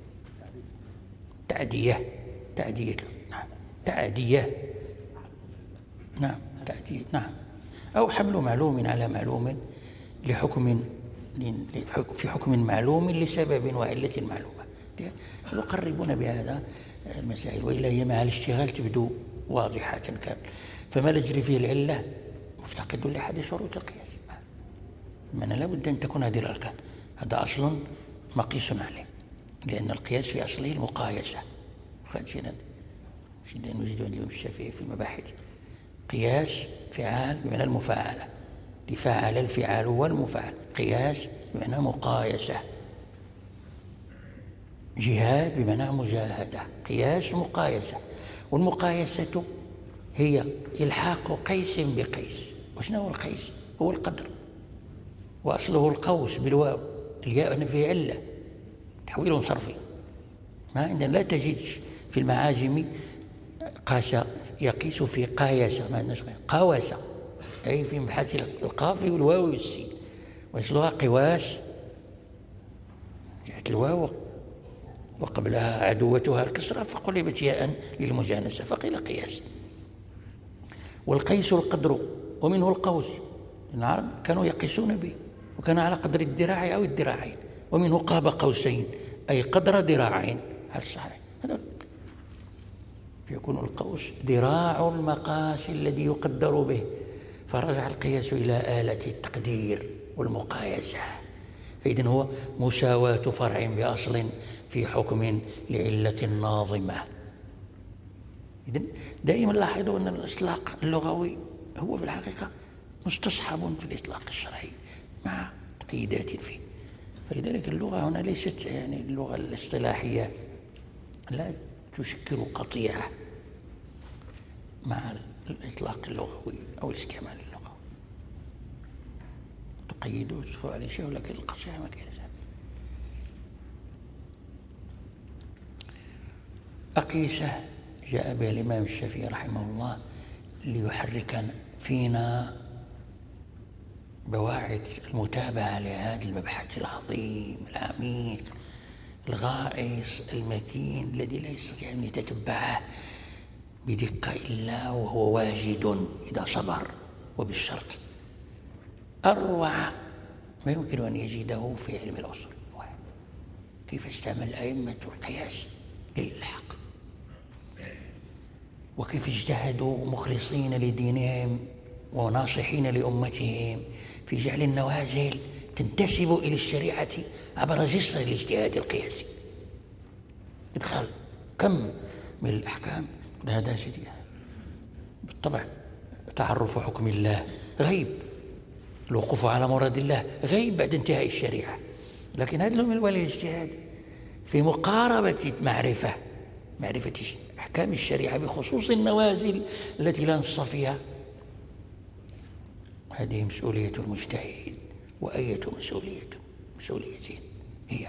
نعم أو حمل معلوم على معلوم لحكم في حكم معلوم لسبب وعلة معلومة. يقربون بهذا المسائل، وإلا هي مع الاشتغال تبدو واضحة كامل. فما نجري فيه العلة مفتقد لأحد شروط القياس، معنى لا بد أن تكون هذه الأركان. هذا أصل مقيس عليه، لأن القياس في أصله المقايسة. خرجنا نجد عند الإمام الشافعي في المباحث قياس فعال بمعنى المفاعلة، لفاعل الفعال والمفاعل. قياس بمعنى مقايسة. جهاد بمعنى مجاهدة. قياس مقايسة، والمقايسة هي إلحاق قيس بقيس. وشنو هو القيس؟ هو القدر، وأصله القوس بالواو، الياء فيه علة، تحويل صرفي. ما عندنا لا تجد في المعاجم قاس يقيس في قايسة، ما عندناش قاوسة، أي في مبحث القاف والواو والسين، وأصلها قواس جهة الواو وقبلها عدوتها الكسرة فقلبت ياء للمجانسة فقيل قياس. والقيس القدر، ومنه القوس. العرب كانوا يقيسون به، وكان على قدر الذراع أو الذراعين. ومنه قاب قوسين، أي قدر ذراعين. هذا صحيح، هذا يكون القوس ذراع المقاس الذي يقدر به. فرجع القياس إلى آلة التقدير والمقايسة. فإذن هو مساواة فرع بأصل في حكم لعلة ناظمة. إذن دائما لاحظوا أن الإطلاق اللغوي هو في الحقيقة مستصحب في الإطلاق الشرعي، مع تقييدات فيه. فلذلك اللغة هنا ليست يعني اللغة الاصطلاحية لا تشكل قطيعة مع الإطلاق اللغوي أو الاستعمال اللغوي، تقيده وتدخل عليه شيء، ولكن القطيعة ما كانت. أقيسة جاء بها الإمام الشافعي رحمه الله ليحرك فينا بواعث المتابعة لهذا المبحث العظيم العميق الغائص المتين الذي لا يستطيع أن يتتبعه بدقة إلا وهو واجد إذا صبر، وبالشرط أروع ما يمكن أن يجده في علم الأصول، كيف استعمل أئمة القياس للحق، وكيف اجتهدوا مخلصين لدينهم وناصحين لأمتهم في جعل النوازل تنتسب إلى الشريعة عبر جسر الاجتهاد القياسي. إدخال كم من الأحكام هذا سيدي بالطبع تعرف حكم الله غيب، الوقوف على مراد الله غيب بعد انتهاء الشريعة، لكن هذا من ألوان الاجتهاد في مقاربة معرفة أحكام الشريعة بخصوص النوازل التي لا نص فيها. هذه مسؤولية المجتهد، وأية مسؤولية هي.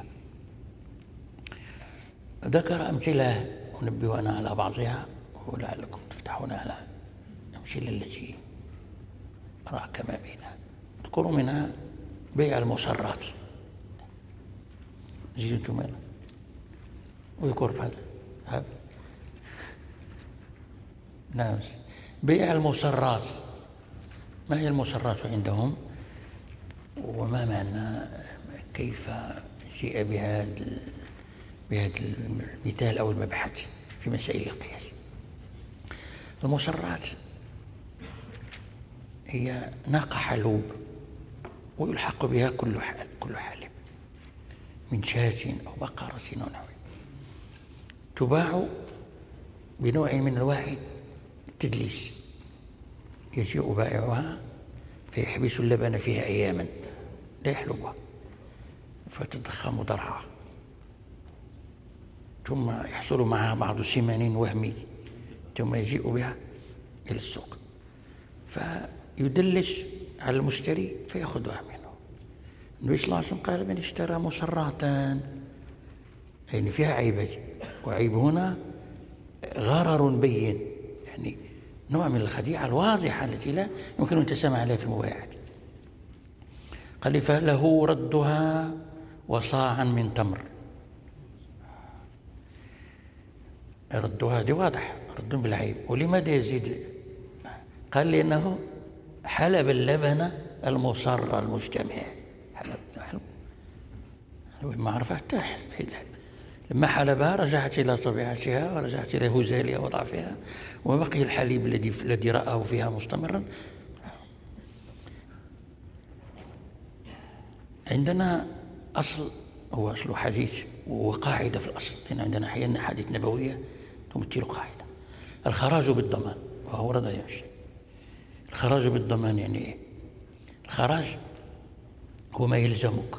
ذكر أمثلة أنبهنا على بعضها ولعلكم تفتحون على الأمثلة التي أراها كما بينها. اذكروا منها بيع المسرات، زيدوا انتم هنا واذكر هذا. نعم، بيع المسرات. ما هي المسرات عندهم، وما معنى كيف جاء بهذا المثال أو المبحث في مسائل القياس؟ المسرات هي ناقة حلوب ويلحق بها كل حالب من شاة أو بقرة أو نحوه، تباع بنوع من أنواع التدليس. يجيء بائعها فيحبس اللبن فيها أياما لا يحلبها فتضخم ضرعها، ثم يحصل معها بعض سمن وهمي، ثم يجيء بها إلى السوق فيدلس على المشتري فيأخذها منه. النبي صلى الله عليه وسلم قال: من اشترى مسراتا، يعني فيها عيبين، وعيب هنا غرر بين، يعني نوع من الخديعة الواضحة التي لا يمكن أن تسمع عليها في المبايعات. قال: فله ردها وصاعا من تمر. ردها دي واضح، رد بالعيب. ولماذا يزيد؟ قال: لأنه حلب اللبن المصر المجتمع، حلب ما عرفها حتى لما حلبها رجعت إلى طبيعتها ورجعت إلى هزالها وضعفها، وبقي الحليب الذي رآه فيها مستمرا. عندنا أصل هو أصل حديث وقاعدة في الأصل، لأن عندنا أحيانا أحاديث نبوية تمثل قاعدة: الخراج بالضمان، وهو رضا يمشي. الخراج بالضمان يعني إيه؟ الخراج هو ما يلزمك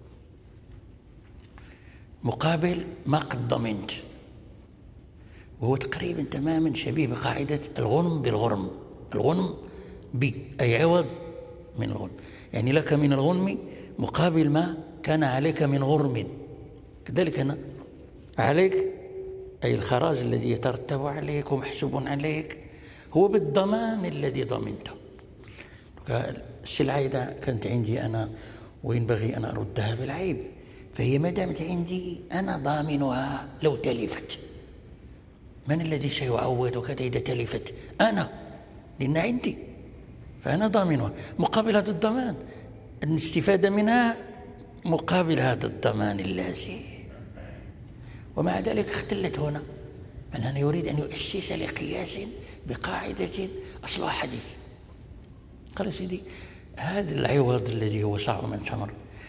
مقابل ما قد ضمنت، وهو تقريبا تماما شبيه بقاعدة الغنم بالغرم. الغنم أي عوض من الغنم، يعني لك من الغنم مقابل ما كان عليك من غرم. كذلك هنا عليك أي الخراج الذي يترتب عليك ومحسوب عليك هو بالضمان الذي ضمنته. السلعة إذا كانت عندي أنا وينبغي أن أردها بالعيب، فهي ما دامت عندي أنا ضامنها لو تلفت. من الذي سيعوض وكذا إذا تلفت؟ أنا، لأن عندي، فأنا ضامنها. مقابل هذا الضمان الاستفادة منها مقابل هذا الضمان اللازم. ومع ذلك اختلت هنا، أنه يريد أن يؤسس لقياس بقاعدة أصلها حديث. قال: سيدي، هذا العوض الذي هو صاع من تمر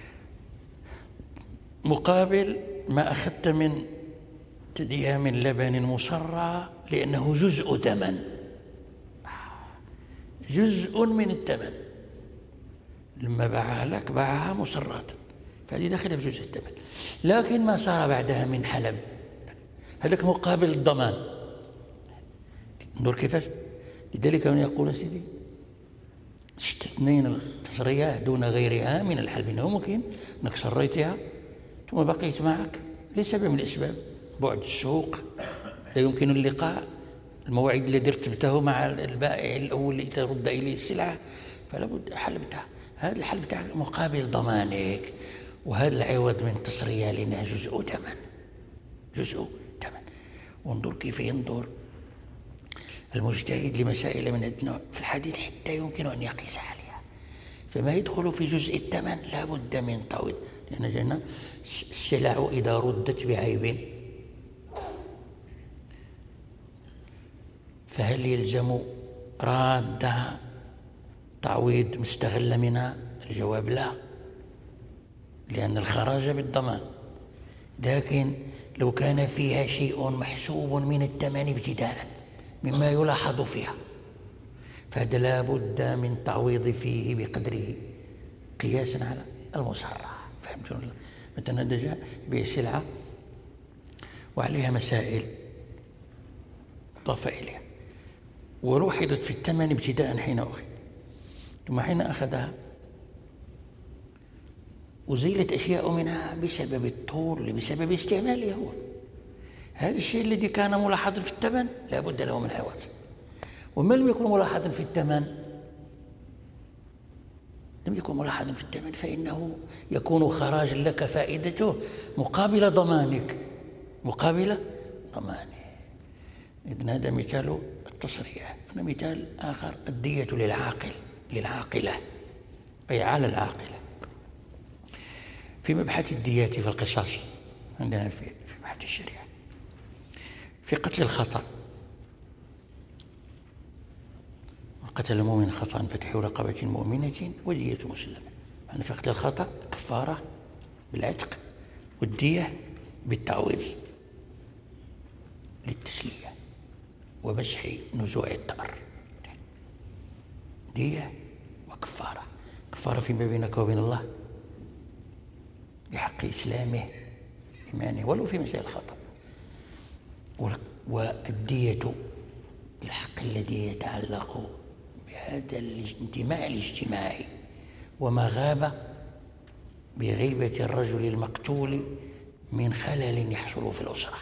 مقابل ما أخذت من تديام لبن مصرى، لأنه جزء ثمن، جزء من الثمن. لما باعها لك باعها مسرات، فهذه داخلة في جزء الثمن. لكن ما صار بعدها من حلب هذاك مقابل الضمان. انظر كيفاش. لذلك هنا يقول سيدي استثنين التصرية دون غيرها من الحلب، انه ممكن انك شريتها ثم بقيت معك لسبب من الاسباب، بعد السوق، لا يمكن اللقاء، الموعد الذي ارتبته مع البائع الاول لترد اليه السلعه، فلا بد حلبتها. هذا الحلب تاعك مقابل ضمانك، وهذا العوض من التصرية لأنها جزء ثمن، جزء ثمن. وانظر كيف ينظر المجتهد لمسائل من هذا النوع في الحديث حتى يمكن أن يقيس عليها. فما يدخل في جزء الثمن لا بد من تعويض، لأن جينا السلع إذا ردت بعيب فهل يلزم رادها تعويض مستغل منها؟ الجواب لا، لأن الخراج بالضمان. لكن لو كان فيها شيء محسوب من الثمن ابتداء مما يلاحظ فيها فهذا لا بد من تعويض فيه بقدره قياسا على المصرح. فهمتون؟ مثلا دجا يبيع سلعة وعليها مسائل مضاف إليها ولوحظت في الثمن ابتداء حين أخذ، ثم حين أخذها أزيلت أشياء منها بسبب الطول بسبب استعماله هو. هذا الشيء الذي كان ملاحظا في الثمن لا بد له من عوض، وما لم يكن ملاحظا في الثمن فإنه يكون خراجا لك فائدته مقابل ضمانك، مقابل ضمانه. إذن هذا مثال التصريح. هنا مثال آخر الدية للعاقلة أي على العاقلة. في مبحث الديات في القصاص عندنا في بحث الشريعة في قتل الخطأ، قتل مؤمن خطأ فتح رقبة مؤمنة ودية مسلمة. يعني في قتل الخطأ كفارة بالعتق والدية بالتعويض للتسلية ومسح نزوع الثأر. دية وكفارة، كفارة فيما بينك وبين الله بحق إسلامه إيمانه ولو في مسائل الخطأ، والدية بالحق الذي يتعلق بهذا الانتماء الاجتماعي وما غاب بغيبة الرجل المقتول من خلل يحصل في الأسرة.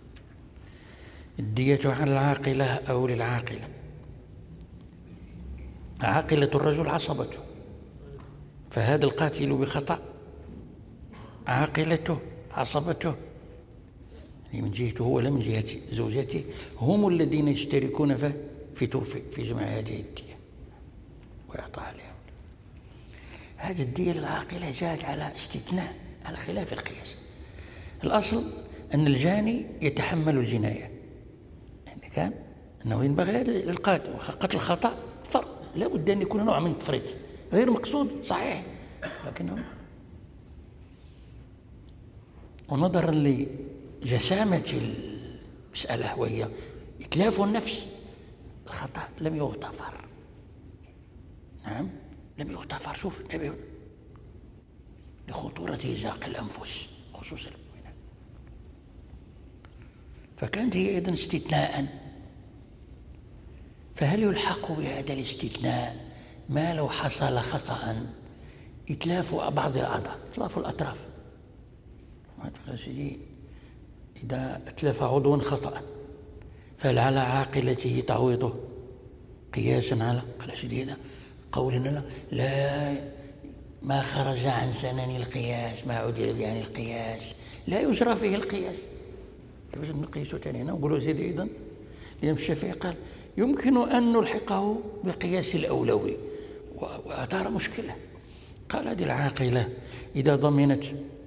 الدية على العاقلة أو للعاقلة. عاقلة الرجل عصبته، فهذا القاتل بخطأ عاقلته عصبته من جهته ولا من جهة زوجته هم الذين يشتركون في جمع هذه الدية وإعطاها لهم. هذه الدية للعاقلة جاءت على استثناء على خلاف القياس. الأصل أن الجاني يتحمل الجناية، يعني كان أنه ينبغي للقاتل قتل الخطأ فرق، لا بد أن يكون نوع من التفريط غير مقصود صحيح، لكنه ونظرا لجسامة المسألة وهي إتلاف النفس الخطأ لم يغتفر. نعم لم يغتفر. شوف انتبهوا لخطورة إزاق الأنفس خصوصا المؤمنات. فكانت هي أيضا استثناء، فهل يلحق بهذا الاستثناء ما لو حصل خطأ إتلاف بعض الأعضاء، إتلاف الأطراف؟ سيدي إذا أتلف عضوا خطأ فهل على عاقلته تعويضه قياسا على سيدي هذا قولنا لا ما خرج عن سنن القياس ما عدل به عن القياس لا يجرى فيه القياس. كيفاش نقيسوا ثاني هنا ونقولوا زيد أيضا؟ لأن الشافعي قال يمكن أن نلحقه بقياس الأولوي وأثار مشكلة. قال هذه العاقلة إذا ضمنت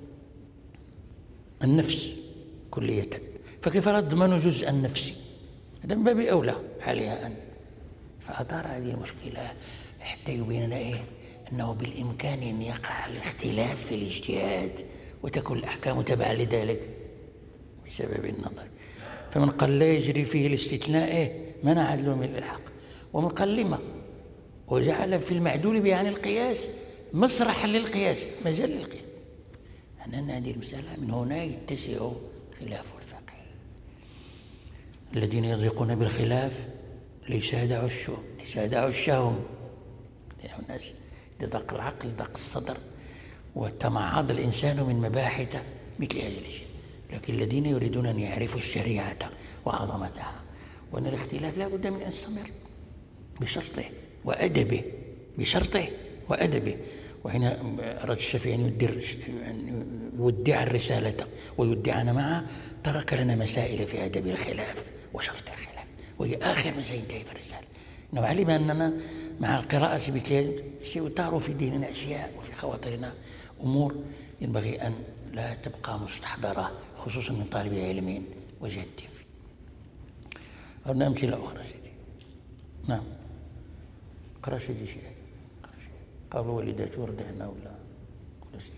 النفس كلية فكيف لا تضمن جزء النفس؟ هذا من باب أولى عليها أن فأثار هذه المشكلة حتى يبين لنا أنه بالإمكان أن يقع الاختلاف في الاجتهاد وتكون الأحكام تبعا لذلك بسبب النظر. فمن قال لا يجري فيه الاستثناء منع عدله من الإلحاق، ومن قال لما وجعل في المعدول به عن القياس مسرح للقياس، مجال للقياس. أن هذه المسألة من هنا يتسع خلاف الفقه. الذين يضيقون بالخلاف ليس هذا عشهم، الناس ضاق العقل، ضاق الصدر، وتمعض الإنسان من مباحث مثل هذه الأشياء. لكن الذين يريدون أن يعرفوا الشريعة وعظمتها وأن الاختلاف لا بد من أن يستمر بشرطه وأدبه، بشرطه وأدبه. وحين أراد الشافعي أن يودع الرسالة ويودعنا معها، ترك لنا مسائل في أدب الخلاف وشرط الخلاف، وهي آخر ما سينتهي في الرسالة. إنه علم أننا مع القراءة مثل هذه سيثار في ديننا أشياء وفي خواطرنا أمور ينبغي أن لا تبقى مستحضرة، خصوصا من طالب علم وجاد فيه. أردنا أمثلة أخرى سيدي. نعم، قرأ سيدي شيء. قالوا والدته رضعنا ولا شيء.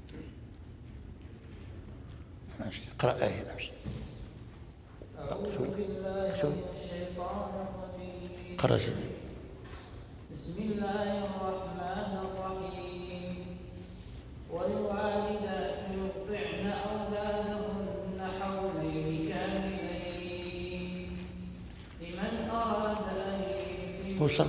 اقرأ آية. أعوذ بالله من الشيطان الرجيم. قرأ سيدي. بسم الله الرحمن الرحيم. والوالدات يرضعن أولادهن حولين كاملين لمن أراد أن يتم. وصل.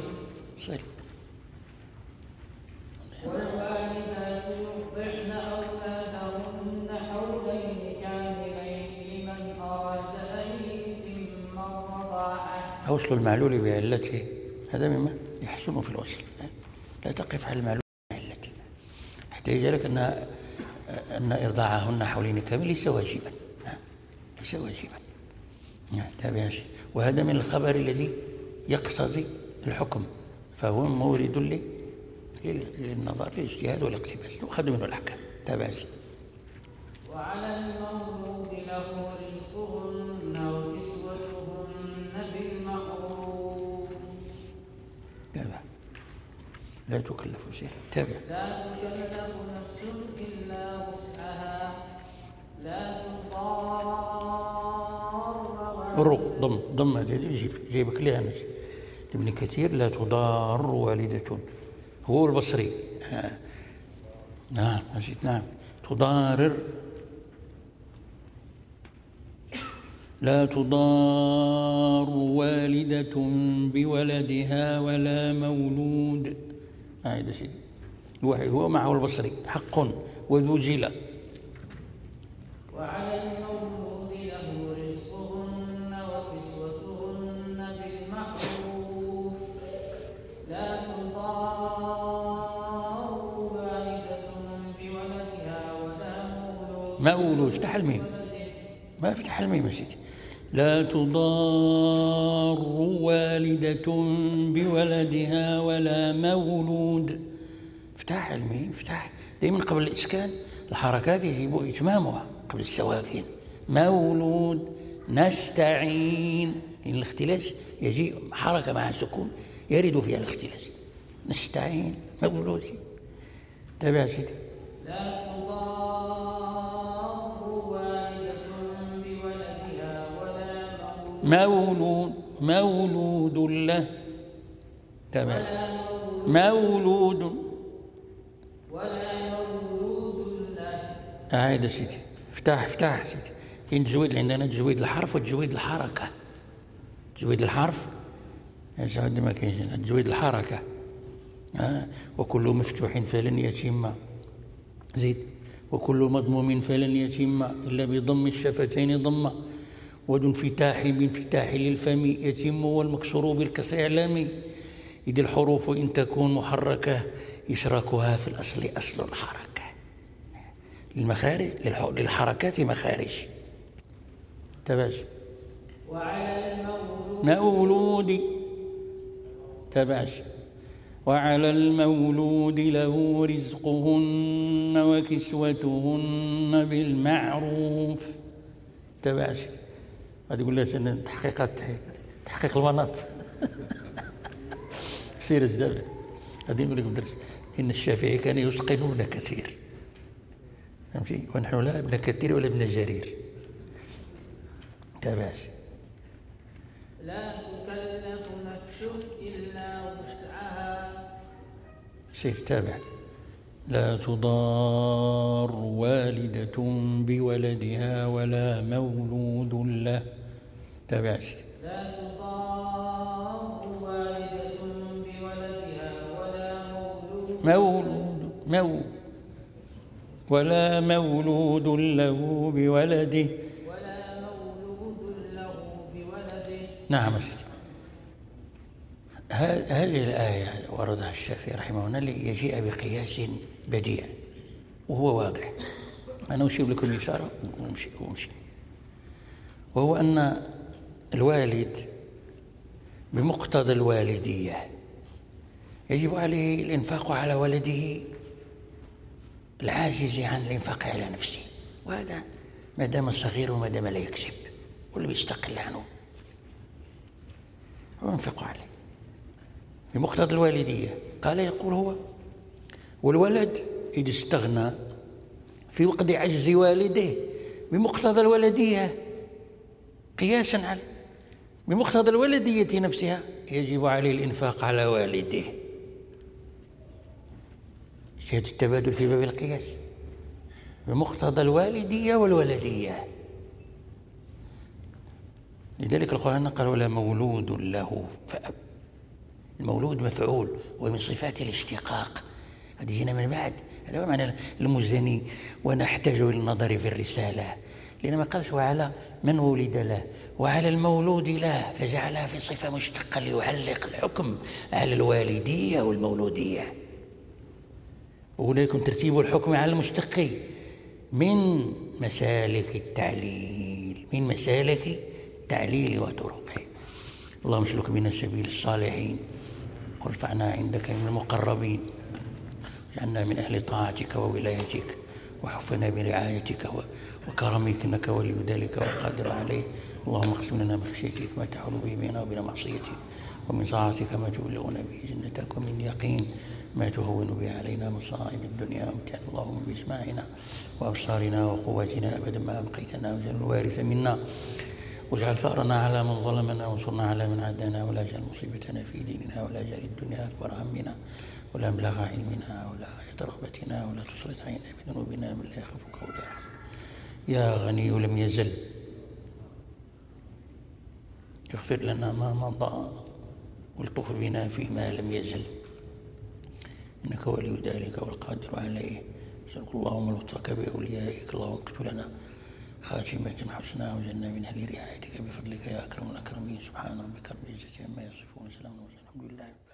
والوالدات يرضعن أولادهن حولين كاملين لمن أراد أن يتم الرضاعة. وصل المعلول بعلته، هذا مما يحسن في الوصل. لا تقف على المعلول بعلته، حتى يجعلك أن إرضاعهن حولين كامل ليس واجبا، ليس واجبا. تابع شيء. وهذا من الخبر الذي يقتضي الحكم، فهو مورد للنظر للاجتهاد والاقتباس، يؤخذ منه الأحكام. تابع شيء. وعلى المولود له رزقهن وكسوتهن بالمعروف. تابع. لا تكلف شيء. تابع. لا تكلف نفس إلا وسعها لا تضار. ضم هذه جيبك لها نفس ابن كثير. لا تضار والدة، هو البصري. نعم نسيت. نعم تضارر. لا تضار والدة بولدها ولا مولود. هذا سيدي الوحي هو معه البصري حق وذو جلة. وعلى المولود له رزقهن وكسوتهن بالمعروف لا تضار والدة بولدها ولا مولود. افتح الميم، ما افتح الميم يا سيدي. لا تضار والدة بولدها ولا مولود. افتح الميم، افتح دائما قبل الإسكان الحركات يجب إتمامها قبل السواكن. مولود. نستعين، إن الاختلاس يجي حركة مع سكون يرد فيها الاختلاس. نستعين. مولود. تابع سيدي. لا تضار والدة بولدها ولا مولود له. تابع. مولود ولا مولود له. هذا سيدي. افتح سيدي. كاين تجويد عندنا، تجويد الحرف وتجويد الحركة. تجويد الحرف يا سعد ما كاينش، تجويد الحركة. وكل مفتوح فلن يتم. زيد. وكل مضموم فلن يتم إلا بضم الشفتين ضمة، وذو انفتاح بانفتاح للفم يتم، والمكسور بالكسر إعلامي. إذ الحروف إن تكون محركة يشركها في الأصل أصل الحركة. للمخارج للحركات مخارج. تباش. وعلى مولود. تباش. وعلى المولود له رزقهن وكسوتهن بالمعروف. تباش. غادي يقول لك تحقيق المناط. سير الزبع. غادي نقول لك بدرس إن الشافعي كان يسقن ابن كثير، فهمتي؟ ونحن لا ابن كثير ولا ابن جرير. تابعش. لا تكلف نفس إلا وسعها. سير. تابع. لا تضار والدة بولدها ولا مولود له. تابع سيدي. لا تضار والدة بولدها ولا مولود له بولده. نعم سيدي. هذه الآية وردها الشافعي رحمه الله ليجيء بقياس بديع وهو واقع. أنا أشير لكم إشارة وأمشي. وهو أن الوالد بمقتضى الوالدية يجب عليه الإنفاق على ولده العاجز عن الإنفاق على نفسه، وهذا ما دام صغير وما دام لا يكسب واللي بيستقل عنه هو ينفق عليه بمقتضى الوالدية. قال يقول هو والولد إذا استغنى في وقت عجز والده بمقتضى الولدية قياسا على بمقتضى الولدية نفسها يجب عليه الإنفاق على والده. شهادة التبادل في باب القياس بمقتضى الوالدية والولدية. لذلك القرآن قال ولا مولود له. المولود مفعول ومن صفات الاشتقاق، هذه هنا من بعد. هذا هو معنى المزني ونحتاج إلى النظر في الرسالة، لأن ما قالش وعلى من ولد له وعلى المولود له، فجعلها في صفة مشتقة ليعلق الحكم على الوالدية والمولودية. وهناك ترتيب الحكم على المشتق من مسالك التعليل وطرقه. اللهم اسلك بنا سبيل الصالحين وارفعنا عندك من المقربين، واجعلنا من أهل طاعتك وولايتك، وحفنا برعايتك وكرمك إنك ولي ذلك والقادر عليه. اللهم اقسم لنا من خشيتك ما تحول به بيننا وبين معصيتك، ومن طاعتك ما تبلغنا به جنتك، ومن يقين ما تهون به علينا مصائب الدنيا، وامتعنا اللهم باسماعنا وابصارنا وقواتنا ابدا ما ابقيتنا، واجعل الوارث منا، واجعل ثارنا على من ظلمنا، وانصرنا على من عادانا، ولا تجعل مصيبتنا في ديننا، ولا تجعل الدنيا اكبر همنا ولا مبلغ علمنا ولا غاية رغبتنا، ولا تسلط علينا بذنوبنا من لا يخافك ولا يرحمنا. يا غني لم يزل اغفر لنا ما مضى والطف بنا فيما لم يزل، إنك ولي ذلك والقادر عليه. نسألك اللهم لطفك بأوليائك، اللهم اكتب لنا خاتمة حسنى وجعلنا من أهل رعايتك بفضلك يا أكرم الأكرمين. سبحان ربك رب العزة عما يصفون، وسلام على المرسلين، الحمد لله.